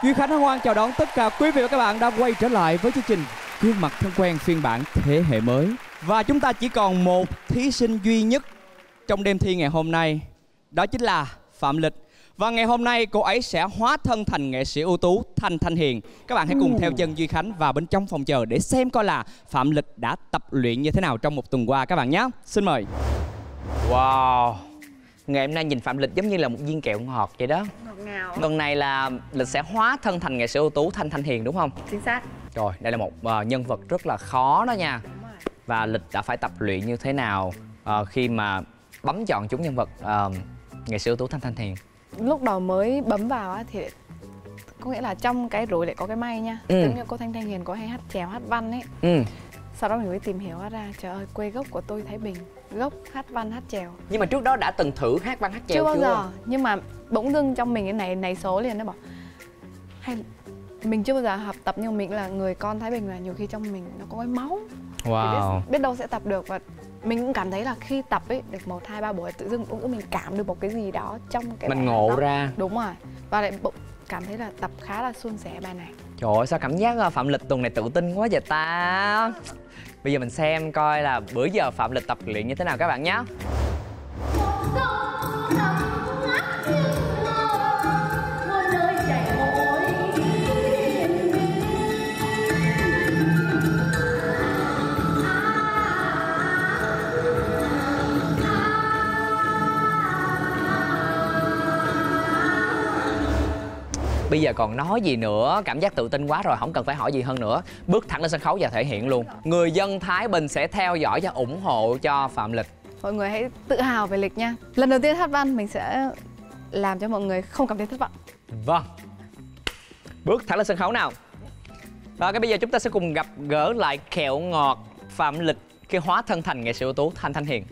Duy Khánh hân hoan chào đón tất cả quý vị và các bạn đã quay trở lại với chương trình Gương mặt thân quen phiên bản thế hệ mới. Và chúng ta chỉ còn một thí sinh duy nhất trong đêm thi ngày hôm nay, đó chính là Phạm Lịch. Và ngày hôm nay cô ấy sẽ hóa thân thành nghệ sĩ ưu tú Thanh Thanh Hiền. Các bạn hãy cùng theo chân Duy Khánh vào bên trong phòng chờ để xem coi là Phạm Lịch đã tập luyện như thế nào trong một tuần qua các bạn nhé. Xin mời. Wow, ngày hôm nay nhìn Phạm Lịch giống như là một viên kẹo ngọt vậy đó. Ngọt ngào. Tuần này là Lịch sẽ hóa thân thành nghệ sĩ ưu tú Thanh Thanh Hiền đúng không? Chính xác. Rồi, đây là một nhân vật rất là khó đó nha. Và Lịch đã phải tập luyện như thế nào khi mà bấm chọn chúng nhân vật nghệ sĩ ưu tú Thanh Thanh Hiền? Lúc đầu mới bấm vào á thì có nghĩa là trong cái rủi lại có cái may nha. Giống như cô Thanh Thanh Hiền có hay hát chèo, hát văn ấy. Sau đó mình mới tìm hiểu ra, trời ơi, quê gốc của tôi Thái Bình, gốc hát văn, hát chèo. Nhưng mà trước đó đã từng thử hát văn, hát chèo chưa? Bao giờ, nhưng mà bỗng dưng trong mình cái này số liền, nó bảo hay mình chưa bao giờ học tập, nhưng mình là người con Thái Bình và nhiều khi trong mình nó có cái máu. Wow. Biết đâu sẽ tập được. Và mình cũng cảm thấy là khi tập ấy được 1, 2, 3 buổi tự dưng cũng mình cảm được một cái gì đó trong cái mình ngộ ra. Đúng rồi. Và lại cảm thấy là tập khá là suôn sẻ bài này. Trời ơi, sao cảm giác Phạm Lịch tuần này tự tin quá vậy ta. Bây giờ mình xem coi là bữa giờ Phạm Lịch tập luyện như thế nào các bạn nhé. Bây giờ còn nói gì nữa, cảm giác tự tin quá rồi, không cần phải hỏi gì hơn nữa. Bước thẳng lên sân khấu và thể hiện luôn. Người dân Thái Bình sẽ theo dõi và ủng hộ cho Phạm Lịch. Mọi người hãy tự hào về Lịch nha. Lần đầu tiên hát văn mình sẽ làm cho mọi người không cảm thấy thất vọng. Vâng. Bước thẳng lên sân khấu nào. Và bây giờ chúng ta sẽ cùng gặp gỡ lại kẹo ngọt Phạm Lịch khi hóa thân thành nghệ sĩ ưu tú Thanh Thanh Hiền.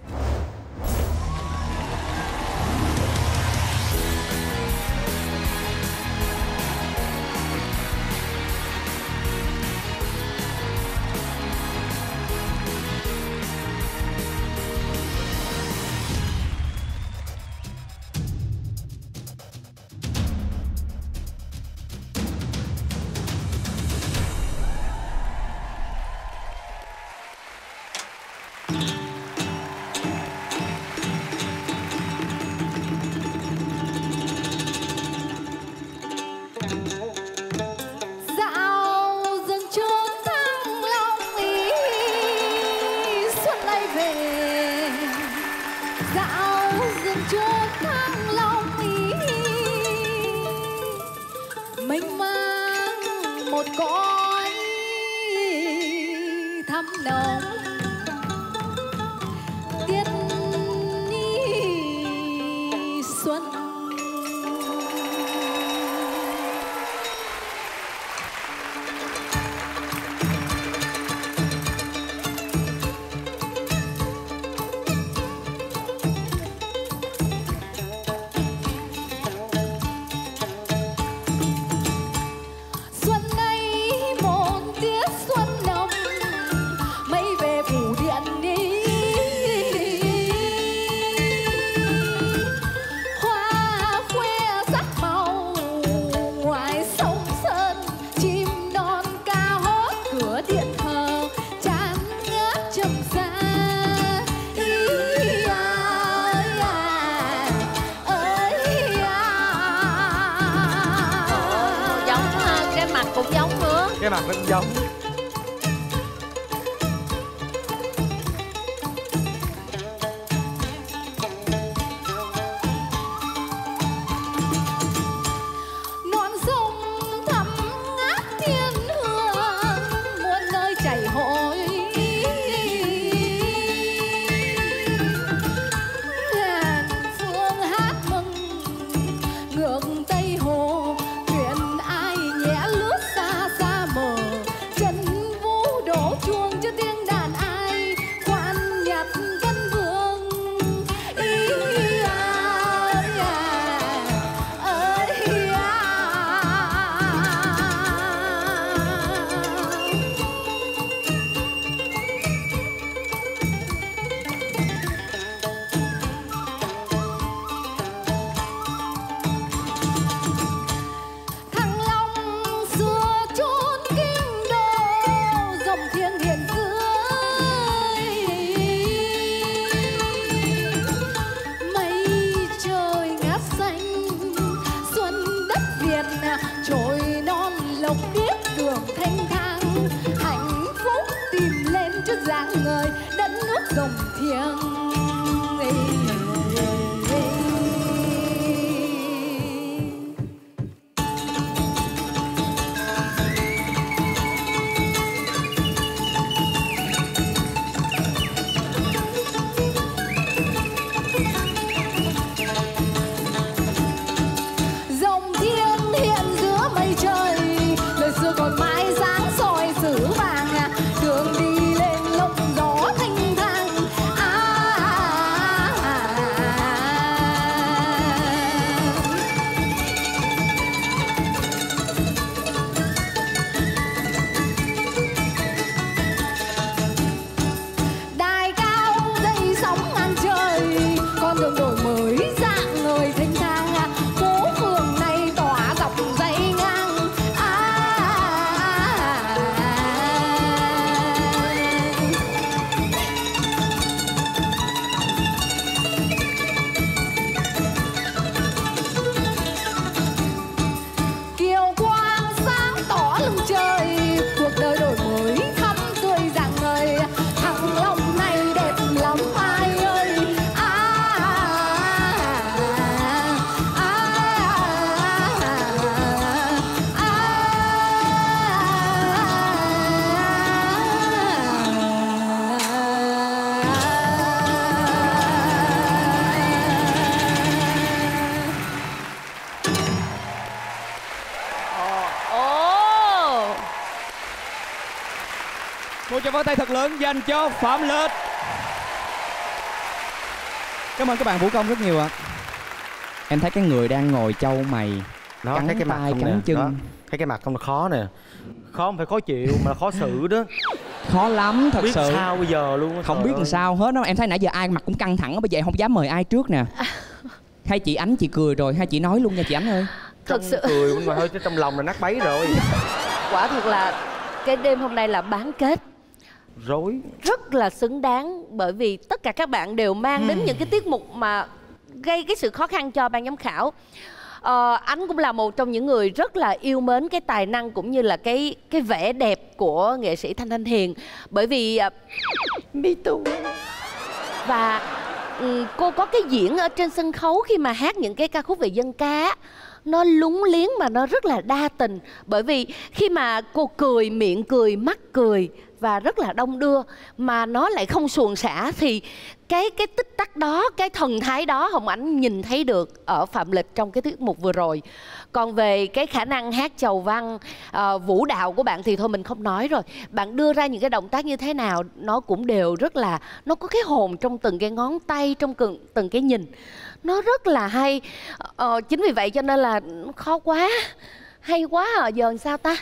Cái mặt nó cũng giống. Non sông thắm ngát thiên hương, muôn nơi chảy hội. Hèn phương hát mừng ngược Tây Hồ, thuyền ai nhẽ lướt xa xa mờ. người đất nước rộng thiêng. Rộng thiêng hiện giữa mây trời, lời xưa còn mãi sáng soi sử vàng, đường đi lên lộng gió thanh thang. Đài cao dậy sóng ngàn trời, con đường đổi mới dạng người thanh thang, phố phường này tỏa dọc dãy ngang. Kiều quang sáng tỏ lưng trời, cuộc đời đổi mới thắm tươi rạng ngời, thăng long này đẹp lắm ai ơi. Ồ. Một tràng pháo tay thật lớn dành cho Phạm Lịch. Cảm ơn các bạn vũ công rất nhiều ạ. Em thấy cái người đang ngồi chau mày, Đó, cắn thấy cái mặt tay, không cắn nè. chân. Đó, thấy cái mặt không là khó nè. Khó không phải khó chịu mà là khó xử đó. Khó lắm thật biết sự. sao bây giờ luôn á, Không trời biết ơi. làm sao hết đó. Em thấy nãy giờ ai mặt cũng căng thẳng á, bây giờ em không dám mời ai trước nè. Hai chị Ánh chị cười rồi, hai chị nói luôn nha chị Ánh ơi. Thật sự Cười mà thôi chứ trong lòng là nát bấy rồi. quả thật là cái đêm hôm nay là bán kết Rối. rất là xứng đáng, bởi vì tất cả các bạn đều mang đến những cái tiết mục mà gây cái sự khó khăn cho ban giám khảo. Anh cũng là một trong những người rất là yêu mến cái tài năng cũng như là cái vẻ đẹp của nghệ sĩ Thanh Thanh Hiền, bởi vì Me Too. Và cô có cái diễn ở trên sân khấu khi mà hát những cái ca khúc về dân ca, nó lúng liếng mà nó rất là đa tình. Bởi vì khi mà cô cười, miệng cười, mắt cười và rất là đông đưa mà nó lại không suồng sã, thì cái tích tắc đó, cái thần thái đó Hồng Ánh nhìn thấy được ở Phạm Lịch trong cái tiết mục vừa rồi. Còn về cái khả năng hát chầu văn, vũ đạo của bạn thì thôi mình không nói rồi. Bạn đưa ra những cái động tác như thế nào nó cũng đều rất là, nó có cái hồn trong từng cái ngón tay, trong từng cái nhìn, nó rất là hay. Chính vì vậy cho nên là khó quá, hay quá à, giờ làm sao ta?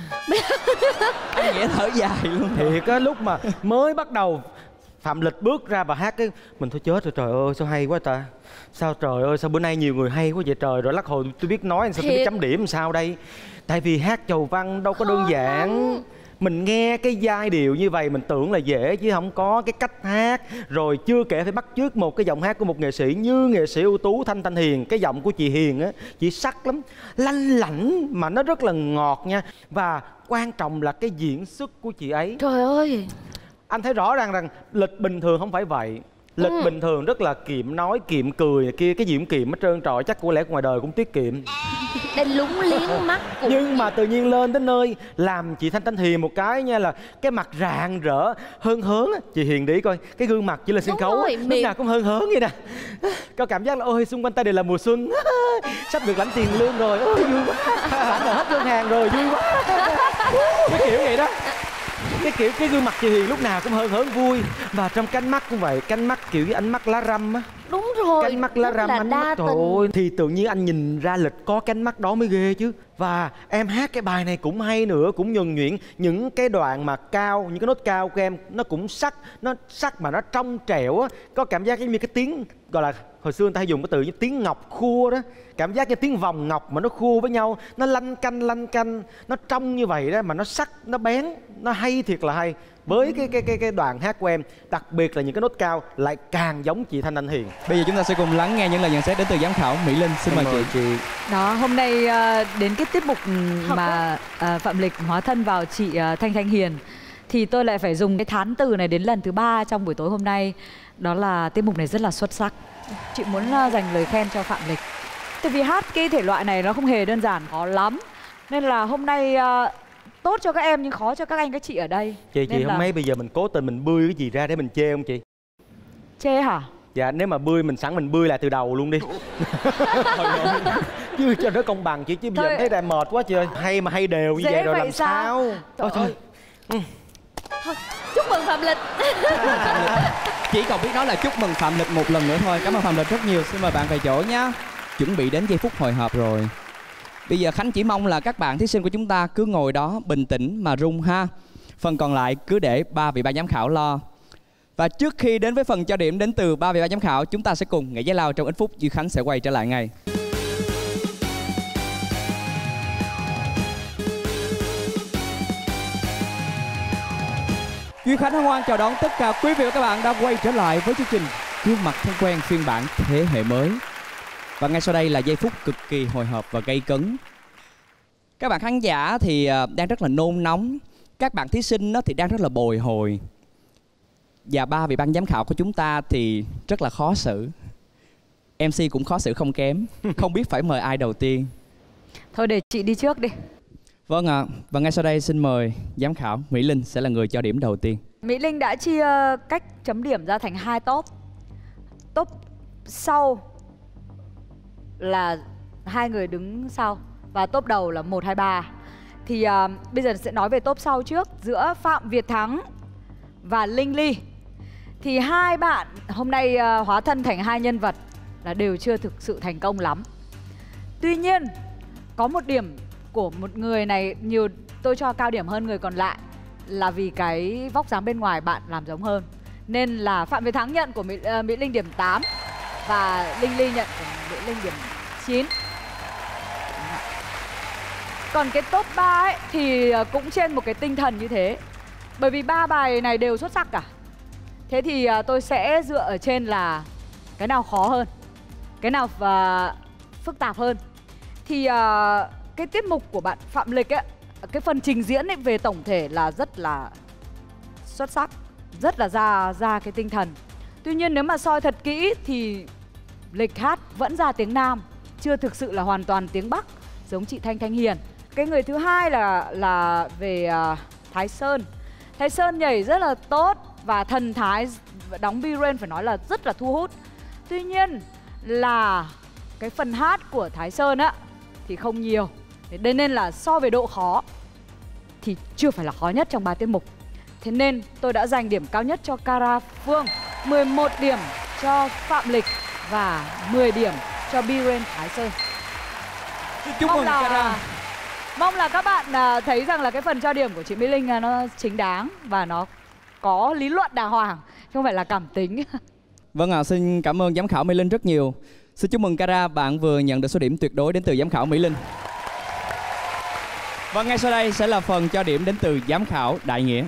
Anh Nghĩa thở dài luôn. Thiệt á, lúc mà mới bắt đầu Phạm Lịch bước ra và hát cái mình thôi chết rồi, trời ơi sao hay quá ta. Sao trời ơi sao bữa nay nhiều người hay quá vậy trời. Rồi lắc hồi tôi biết nói sao tôi biết chấm điểm làm sao đây. Tại vì hát chầu văn đâu có đơn giản. Mình nghe cái giai điệu như vậy mình tưởng là dễ chứ không có cái cách hát. Rồi chưa kể phải bắt chước một cái giọng hát của một nghệ sĩ như nghệ sĩ ưu tú Thanh Thanh Hiền. Cái giọng của chị Hiền á, chị sắc lắm, lanh lảnh mà nó rất là ngọt nha. Và quan trọng là cái diễn xuất của chị ấy. Trời ơi, anh thấy rõ ràng rằng Lịch bình thường không phải vậy. Lịch bình thường rất là kiệm nói, kiệm cười này kia. Cái gì cũng kiệm hết trơn trọi. Chắc có lẽ ngoài đời cũng tiết kiệm. đây lúng liếng mắt cũng... Nhưng mà tự nhiên lên đến nơi làm chị Thanh Thanh Hiền một cái nha, là cái mặt rạng rỡ hớn hớn. Chị Hiền đi coi cái gương mặt chỉ là sân khấu rồi, lúc nào cũng hớn hớn vậy nè. Có cảm giác là ôi xung quanh ta đều là mùa xuân. Sắp được lãnh tiền lương rồi, ôi vui quá. Lãnh rồi hết đơn hàng rồi, vui quá. Cái kiểu vậy đó. Cái gương mặt chị Hiền lúc nào cũng hớn hớn vui. Và trong cái ánh mắt cũng vậy, cái ánh mắt kiểu cái ánh mắt lá răm á. Đúng rồi, cái ánh mắt lá răm, ánh mắt trời ơi. Thì tự nhiên anh nhìn ra Lịch có cái ánh mắt đó mới ghê chứ. Và em hát cái bài này cũng hay nữa, cũng nhuần nhuyễn. Những cái đoạn mà cao, những cái nốt cao của em nó cũng sắc. Nó sắc mà nó trong trẻo á. Có cảm giác giống như cái tiếng gọi là hồi xưa người ta hay dùng cái từ như tiếng ngọc khua đó. Cảm giác như tiếng vòng ngọc mà nó khua với nhau. Nó lanh canh. Nó trong như vậy đó mà nó sắc, nó bén. Nó hay thiệt là hay. Với cái đoạn hát của em, đặc biệt là những cái nốt cao lại càng giống chị Thanh Thanh Hiền. Bây giờ chúng ta sẽ cùng lắng nghe những lời nhận xét đến từ giám khảo Mỹ Linh. Xin mời chị. Đó, hôm nay đến cái tiết mục mà Phạm Lịch hóa thân vào chị Thanh Thanh Hiền thì tôi lại phải dùng cái thán từ này đến lần thứ 3 trong buổi tối hôm nay. Đó là tiết mục này rất là xuất sắc. Chị muốn dành lời khen cho Phạm Lịch. Tại vì hát cái thể loại này nó không hề đơn giản, khó lắm. Nên là hôm nay tốt cho các em nhưng khó cho các anh các chị ở đây. Chị không mấy bây giờ mình cố tình mình bươi cái gì ra để mình chê không chị? Chê hả? Dạ nếu mà bươi mình sẵn mình bươi lại từ đầu luôn đi. Chứ cho nó công bằng chị, chứ bây giờ thấy là mệt quá chị ơi. Hay mà hay đều như vậy rồi làm sao? Thôi. Thôi, chúc mừng Phạm Lịch. Chỉ còn biết nói là chúc mừng Phạm Lịch một lần nữa thôi. Cảm ơn Phạm Lịch rất nhiều. Xin mời bạn về chỗ nhé. Chuẩn bị đến giây phút hồi hộp rồi. Bây giờ Khánh chỉ mong là các bạn thí sinh của chúng ta cứ ngồi đó bình tĩnh mà rung ha. Phần còn lại cứ để ba vị ban giám khảo lo. Và trước khi đến với phần cho điểm đến từ ba vị ban giám khảo, chúng ta sẽ cùng nhảy giải lao trong ít phút. Duy Khánh sẽ quay trở lại ngay. Duy Khánh hân hoan chào đón tất cả quý vị và các bạn đã quay trở lại với chương trình Gương mặt thân quen phiên bản thế hệ mới. Và ngay sau đây là giây phút cực kỳ hồi hộp và gay cấn. Các bạn khán giả thì đang rất là nôn nóng. Các bạn thí sinh thì đang rất là bồi hồi. Và ba vị ban giám khảo của chúng ta thì rất là khó xử. MC cũng khó xử không kém. Không biết phải mời ai đầu tiên. Thôi để chị đi trước đi. Vâng ạ. Và ngay sau đây xin mời giám khảo Mỹ Linh sẽ là người cho điểm đầu tiên. Mỹ Linh đã chia cách chấm điểm ra thành 2 top. Top sau là 2 người đứng sau và top đầu là 1, 2, 3. Thì bây giờ sẽ nói về top sau trước. Giữa Phạm Việt Thắng và Linh Ly thì hai bạn hôm nay hóa thân thành 2 nhân vật là đều chưa thực sự thành công lắm. Tuy nhiên có một điểm của một người này nhiều tôi cho cao điểm hơn người còn lại là vì cái vóc dáng bên ngoài bạn làm giống hơn. Nên là Phạm Việt Thắng nhận của Mỹ Linh điểm 8 và Linh Ly nhận của Mỹ Linh điểm 9. Còn cái top 3 ấy thì cũng trên một cái tinh thần như thế. Bởi vì 3 bài này đều xuất sắc cả. Thế thì tôi sẽ dựa ở trên là cái nào khó hơn, cái nào phức tạp hơn. Thì cái tiết mục của bạn Phạm Lịch ấy, cái phần trình diễn ấy về tổng thể là rất là xuất sắc, rất là ra cái tinh thần. Tuy nhiên nếu mà soi thật kỹ thì Lịch hát vẫn ra tiếng Nam, chưa thực sự là hoàn toàn tiếng Bắc giống chị Thanh Thanh Hiền. Cái người thứ hai là về Thái Sơn. Thái Sơn nhảy rất là tốt và thần thái đóng B-Rain phải nói là rất là thu hút. Tuy nhiên là cái phần hát của Thái Sơn á thì không nhiều. Thế nên là so về độ khó thì chưa phải là khó nhất trong 3 tiết mục. Thế nên tôi đã dành điểm cao nhất cho Cara Phương, 11 điểm cho Phạm Lịch và 10 điểm cho B-Rain Thái Sơn. Chúc mừng Cara. Mong là các bạn thấy rằng là cái phần cho điểm của chị Mỹ Linh nó chính đáng và nó có lý luận đàng hoàng, chứ không phải là cảm tính. Vâng ạ, xin cảm ơn giám khảo Mỹ Linh rất nhiều. Xin chúc mừng Cara, bạn vừa nhận được số điểm tuyệt đối đến từ giám khảo Mỹ Linh. Và ngay sau đây sẽ là phần cho điểm đến từ giám khảo Đại Nghĩa.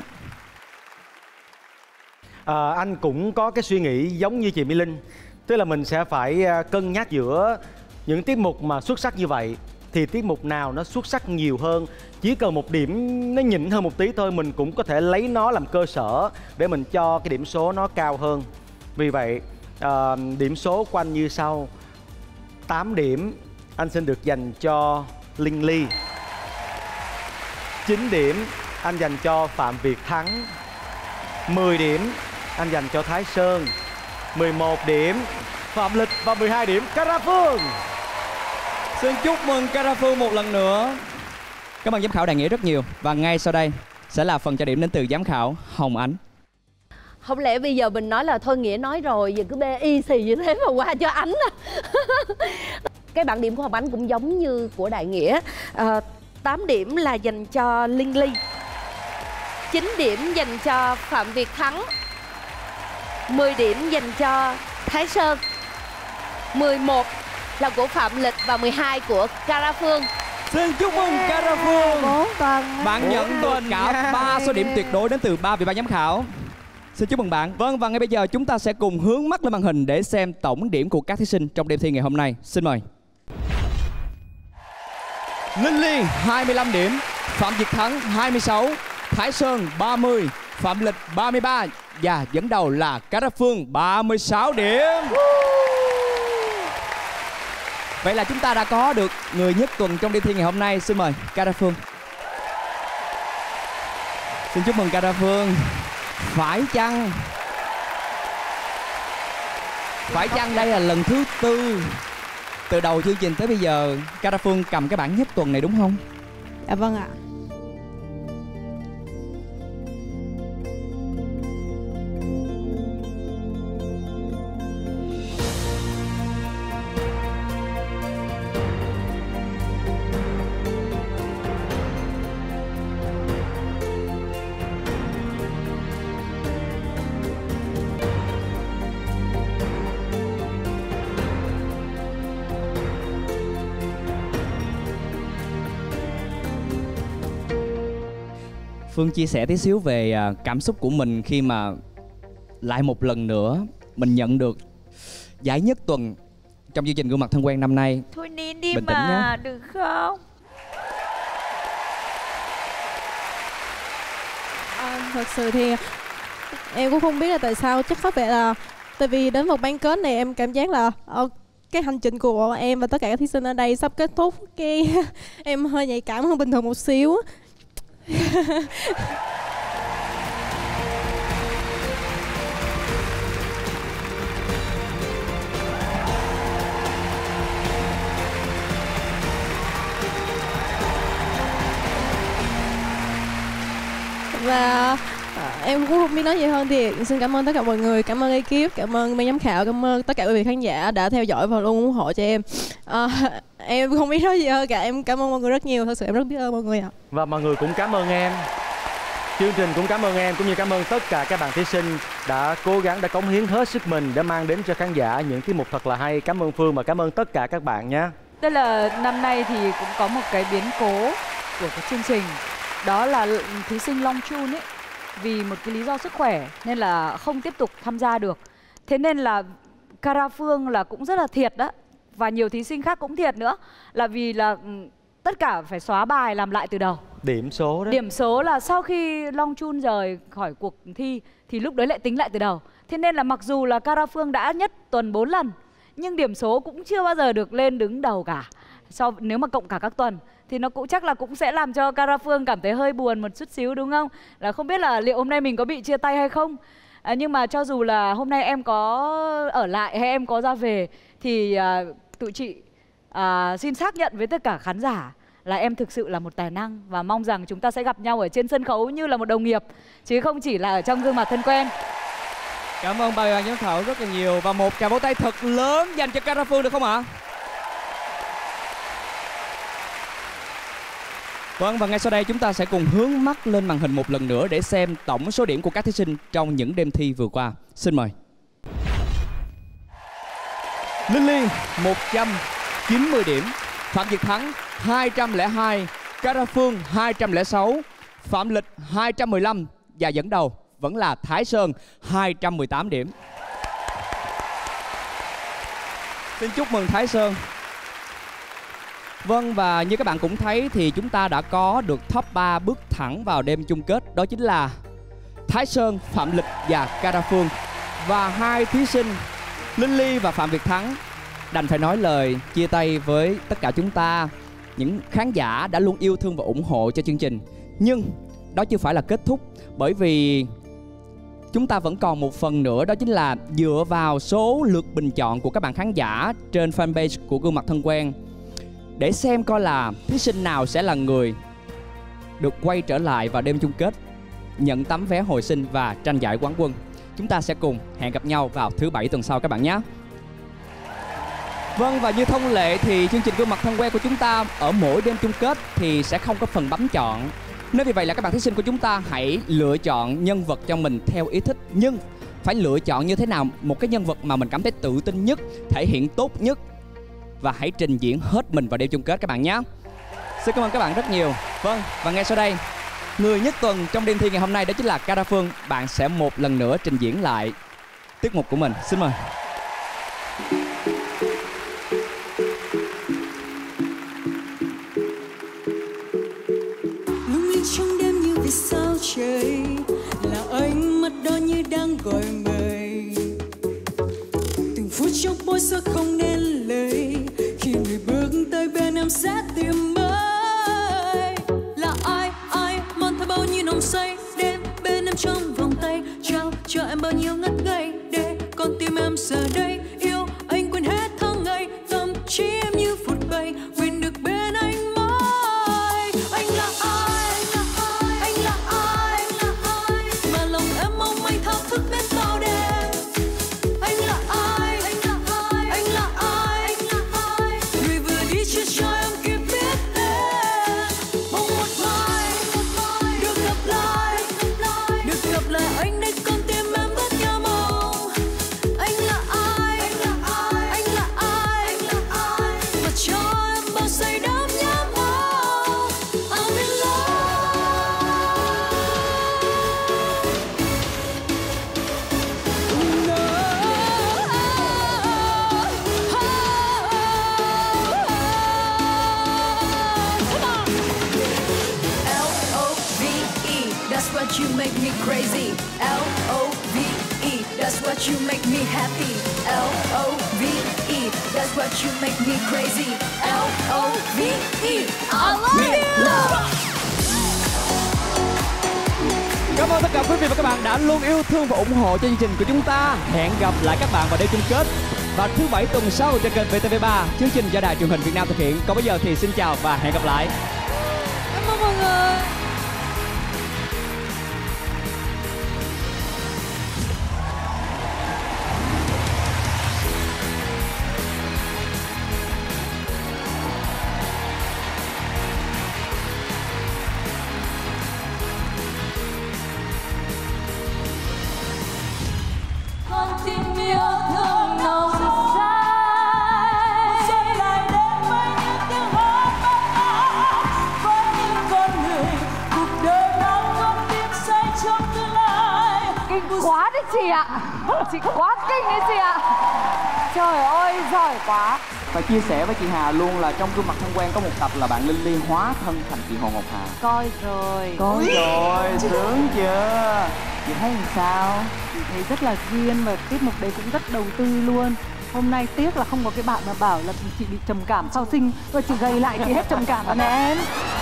Anh cũng có cái suy nghĩ giống như chị Mỹ Linh. Tức là mình sẽ phải cân nhắc giữa những tiết mục mà xuất sắc như vậy thì tiết mục nào nó xuất sắc nhiều hơn. Chỉ cần một điểm nó nhỉnh hơn một tí thôi, mình cũng có thể lấy nó làm cơ sở để mình cho cái điểm số nó cao hơn. Vì vậy điểm số của anh như sau. 8 điểm anh xin được dành cho Linh Ly. 9 điểm anh dành cho Phạm Việt Thắng. 10 điểm anh dành cho Thái Sơn. 11 điểm Phạm Lịch và 12 điểm Cara Phương. Xin chúc mừng Cara Phương một lần nữa. Cảm ơn giám khảo Đại Nghĩa rất nhiều. Và ngay sau đây sẽ là phần cho điểm đến từ giám khảo Hồng Ánh. Không lẽ bây giờ mình nói là thôi Nghĩa nói rồi, giờ cứ bê y xì như thế mà qua cho Ánh à. Cái bảng điểm của Hồng Ánh cũng giống như của Đại Nghĩa. 8 điểm là dành cho Linh Ly, 9 điểm dành cho Phạm Việt Thắng, 10 điểm dành cho Thái Sơn, 11 là của Phạm Lịch và 12 của Cara Phương. Xin chúc mừng Cara Phương. Bạn nhận được cả 3 số điểm tuyệt đối đến từ 3 vị ban giám khảo. Xin chúc mừng bạn. Vâng, và ngay bây giờ chúng ta sẽ cùng hướng mắt lên màn hình để xem tổng điểm của các thí sinh trong đêm thi ngày hôm nay. Xin mời. Linh Ly 25 điểm, Phạm Việt Thắng 26, Thái Sơn 30, Phạm Lịch 33 và dẫn đầu là Cara Phương 36 điểm. Vậy là chúng ta đã có được người nhất tuần trong đêm thi ngày hôm nay. Xin mời Cara Phương. Xin chúc mừng Cara Phương. Phải chăng đây là lần thứ 4 từ đầu chương trình tới bây giờ Cara Phương cầm cái bảng nhất tuần này đúng không? Dạ vâng ạ. Phương chia sẻ tí xíu về cảm xúc của mình khi mà lại một lần nữa mình nhận được giải nhất tuần trong chương trình Gương Mặt Thân Quen năm nay. Thôi nín đi bình mà, tĩnh nhé. được không? Thật sự thì em cũng không biết là tại sao, chắc có vẻ là tại vì đến vòng bán kết này em cảm giác là cái hành trình của em và tất cả các thí sinh ở đây sắp kết thúc, cái em hơi nhạy cảm hơn bình thường một xíu. Và em cũng không biết nói gì hơn thì xin cảm ơn tất cả mọi người, cảm ơn ekip, cảm ơn ban giám khảo, cảm ơn tất cả quý vị khán giả đã theo dõi và luôn ủng hộ cho em. Em không biết nói gì hơn cả, em cảm ơn mọi người rất nhiều, thật sự em rất biết ơn mọi người ạ. Và mọi người cũng cảm ơn em. Chương trình cũng cảm ơn em, cũng như cảm ơn tất cả các bạn thí sinh đã cố gắng, đã cống hiến hết sức mình để mang đến cho khán giả những tiết mục thật là hay. Cảm ơn Phương và cảm ơn tất cả các bạn nhé. Tức là năm nay thì cũng có một cái biến cố của cái chương trình. Đó là thí sinh Long Chun ấy, vì một cái lý do sức khỏe nên là không tiếp tục tham gia được. Thế nên là Cara Phương là cũng rất là thiệt đó. Và nhiều thí sinh khác cũng thiệt nữa. Là vì là tất cả phải xóa bài làm lại từ đầu. Điểm số đó. Điểm số là sau khi Long Chun rời khỏi cuộc thi thì lúc đấy lại tính lại từ đầu. Thế nên là mặc dù là Cara Phương đã nhất tuần 4 lần nhưng điểm số cũng chưa bao giờ được lên đứng đầu cả. Nếu mà cộng cả các tuần thì nó cũng chắc là cũng sẽ làm cho Cara Phương cảm thấy hơi buồn một chút xíu, đúng không? Là không biết là liệu hôm nay mình có bị chia tay hay không. Nhưng mà cho dù là hôm nay em có ở lại hay em có ra về thì tụi chị xin xác nhận với tất cả khán giả là em thực sự là một tài năng. Và mong rằng chúng ta sẽ gặp nhau ở trên sân khấu như là một đồng nghiệp, chứ không chỉ là ở trong Gương Mặt Thân Quen. Cảm ơn ban giám khảo rất là nhiều. Và một tràng vỗ tay thật lớn dành cho Cara Phương được không ạ? Vâng, và ngay sau đây chúng ta sẽ cùng hướng mắt lên màn hình một lần nữa để xem tổng số điểm của các thí sinh trong những đêm thi vừa qua. Xin mời. Linh Ly 190 điểm, Phạm Việt Thắng 202, Cara Phương 206, Phạm Lịch 215 và dẫn đầu vẫn là Thái Sơn 218 điểm. Xin chúc mừng Thái Sơn. Vâng, và như các bạn cũng thấy thì chúng ta đã có được top 3 bước thẳng vào đêm chung kết. Đó chính là Thái Sơn, Phạm Lịch và Cara Phương. Và hai thí sinh Linh Ly và Phạm Việt Thắng đành phải nói lời chia tay với tất cả chúng ta, những khán giả đã luôn yêu thương và ủng hộ cho chương trình. Nhưng đó chưa phải là kết thúc, bởi vì chúng ta vẫn còn một phần nữa, đó chính là dựa vào số lượt bình chọn của các bạn khán giả trên fanpage của Gương Mặt Thân Quen để xem coi là thí sinh nào sẽ là người được quay trở lại vào đêm chung kết, nhận tấm vé hồi sinh và tranh giải quán quân. Chúng ta sẽ cùng hẹn gặp nhau vào thứ Bảy tuần sau các bạn nhé. Vâng, và như thông lệ thì chương trình Gương Mặt Thân Quen của chúng ta ở mỗi đêm chung kết thì sẽ không có phần bấm chọn. Nên vì vậy là các bạn thí sinh của chúng ta hãy lựa chọn nhân vật cho mình theo ý thích. Nhưng phải lựa chọn như thế nào một cái nhân vật mà mình cảm thấy tự tin nhất, thể hiện tốt nhất, và hãy trình diễn hết mình vào đêm chung kết các bạn nhé. Xin cảm ơn các bạn rất nhiều. Vâng, và ngay sau đây người nhất tuần trong đêm thi ngày hôm nay đó chính là Cara Phương. Bạn sẽ một lần nữa trình diễn lại tiết mục của mình. Xin mời. Lung linh trong đêm như vì sao trời, là ánh mắt đó như đang gọi mời. Từng phút chốc bối rối không nên lời, khi người bước tới bên em sẽ tìm mãi. Là ai mang theo bao nhiêu nồng say, đến bên em trong vòng tay, trao cho em bao nhiêu ngất ngây, để con tim em giờ đây yêu anh quên hết tháng ngày, tâm trí em như phút bay, quên được bên anh mãi. Anh là ai, anh là ai, mà lòng em mong manh thao thức bên bao đêm. Anh là ai, anh là ai, người vừa đi chưa cho em kịp biết tên. Mong một mai được gặp lại anh đây, con tim em vẫn nhớ mong. Anh là ai, mà cho em bao say đắm nhớ mong. I'm in L-O-V-E, that's what you make me crazy. L-O-V-E, that's what you make me happy. L-O-V-E, that's what you make me crazy. L-O-V-E, I love you. Cảm ơn tất cả quý vị và các bạn đã luôn yêu thương và ủng hộ cho chương trình của chúng ta. Hẹn gặp lại các bạn vào đêm chung kết vào thứ Bảy tuần sau trên kênh VTV3. Chương trình do Đài Truyền hình Việt Nam thực hiện. Còn bây giờ thì xin chào và hẹn gặp lại. Cảm ơn mọi người. Con tim yêu thương nồng say, một giây lại đến với những tiếng hát bát ngát, với những con người cuộc đời đang con tim say trong tương lai. Kinh quá đấy chị ạ. Chị quá kinh đấy chị ạ. Trời ơi, giỏi quá. Và chia sẻ với chị Hà luôn là trong Gương Mặt Thân Quen có một tập là bạn Linh Ly hóa thân thành chị Hồ Ngọc Hà. Coi rồi. Coi rồi, sướng chưa? Chị thấy làm sao? Chị thấy rất là duyên và tiết mục đấy cũng rất đầu tư luôn. Hôm nay tiếc là không có cái bạn mà bảo là chị bị trầm cảm sau sinh, rồi chị gầy lại chị hết trầm cảm rồi nè em.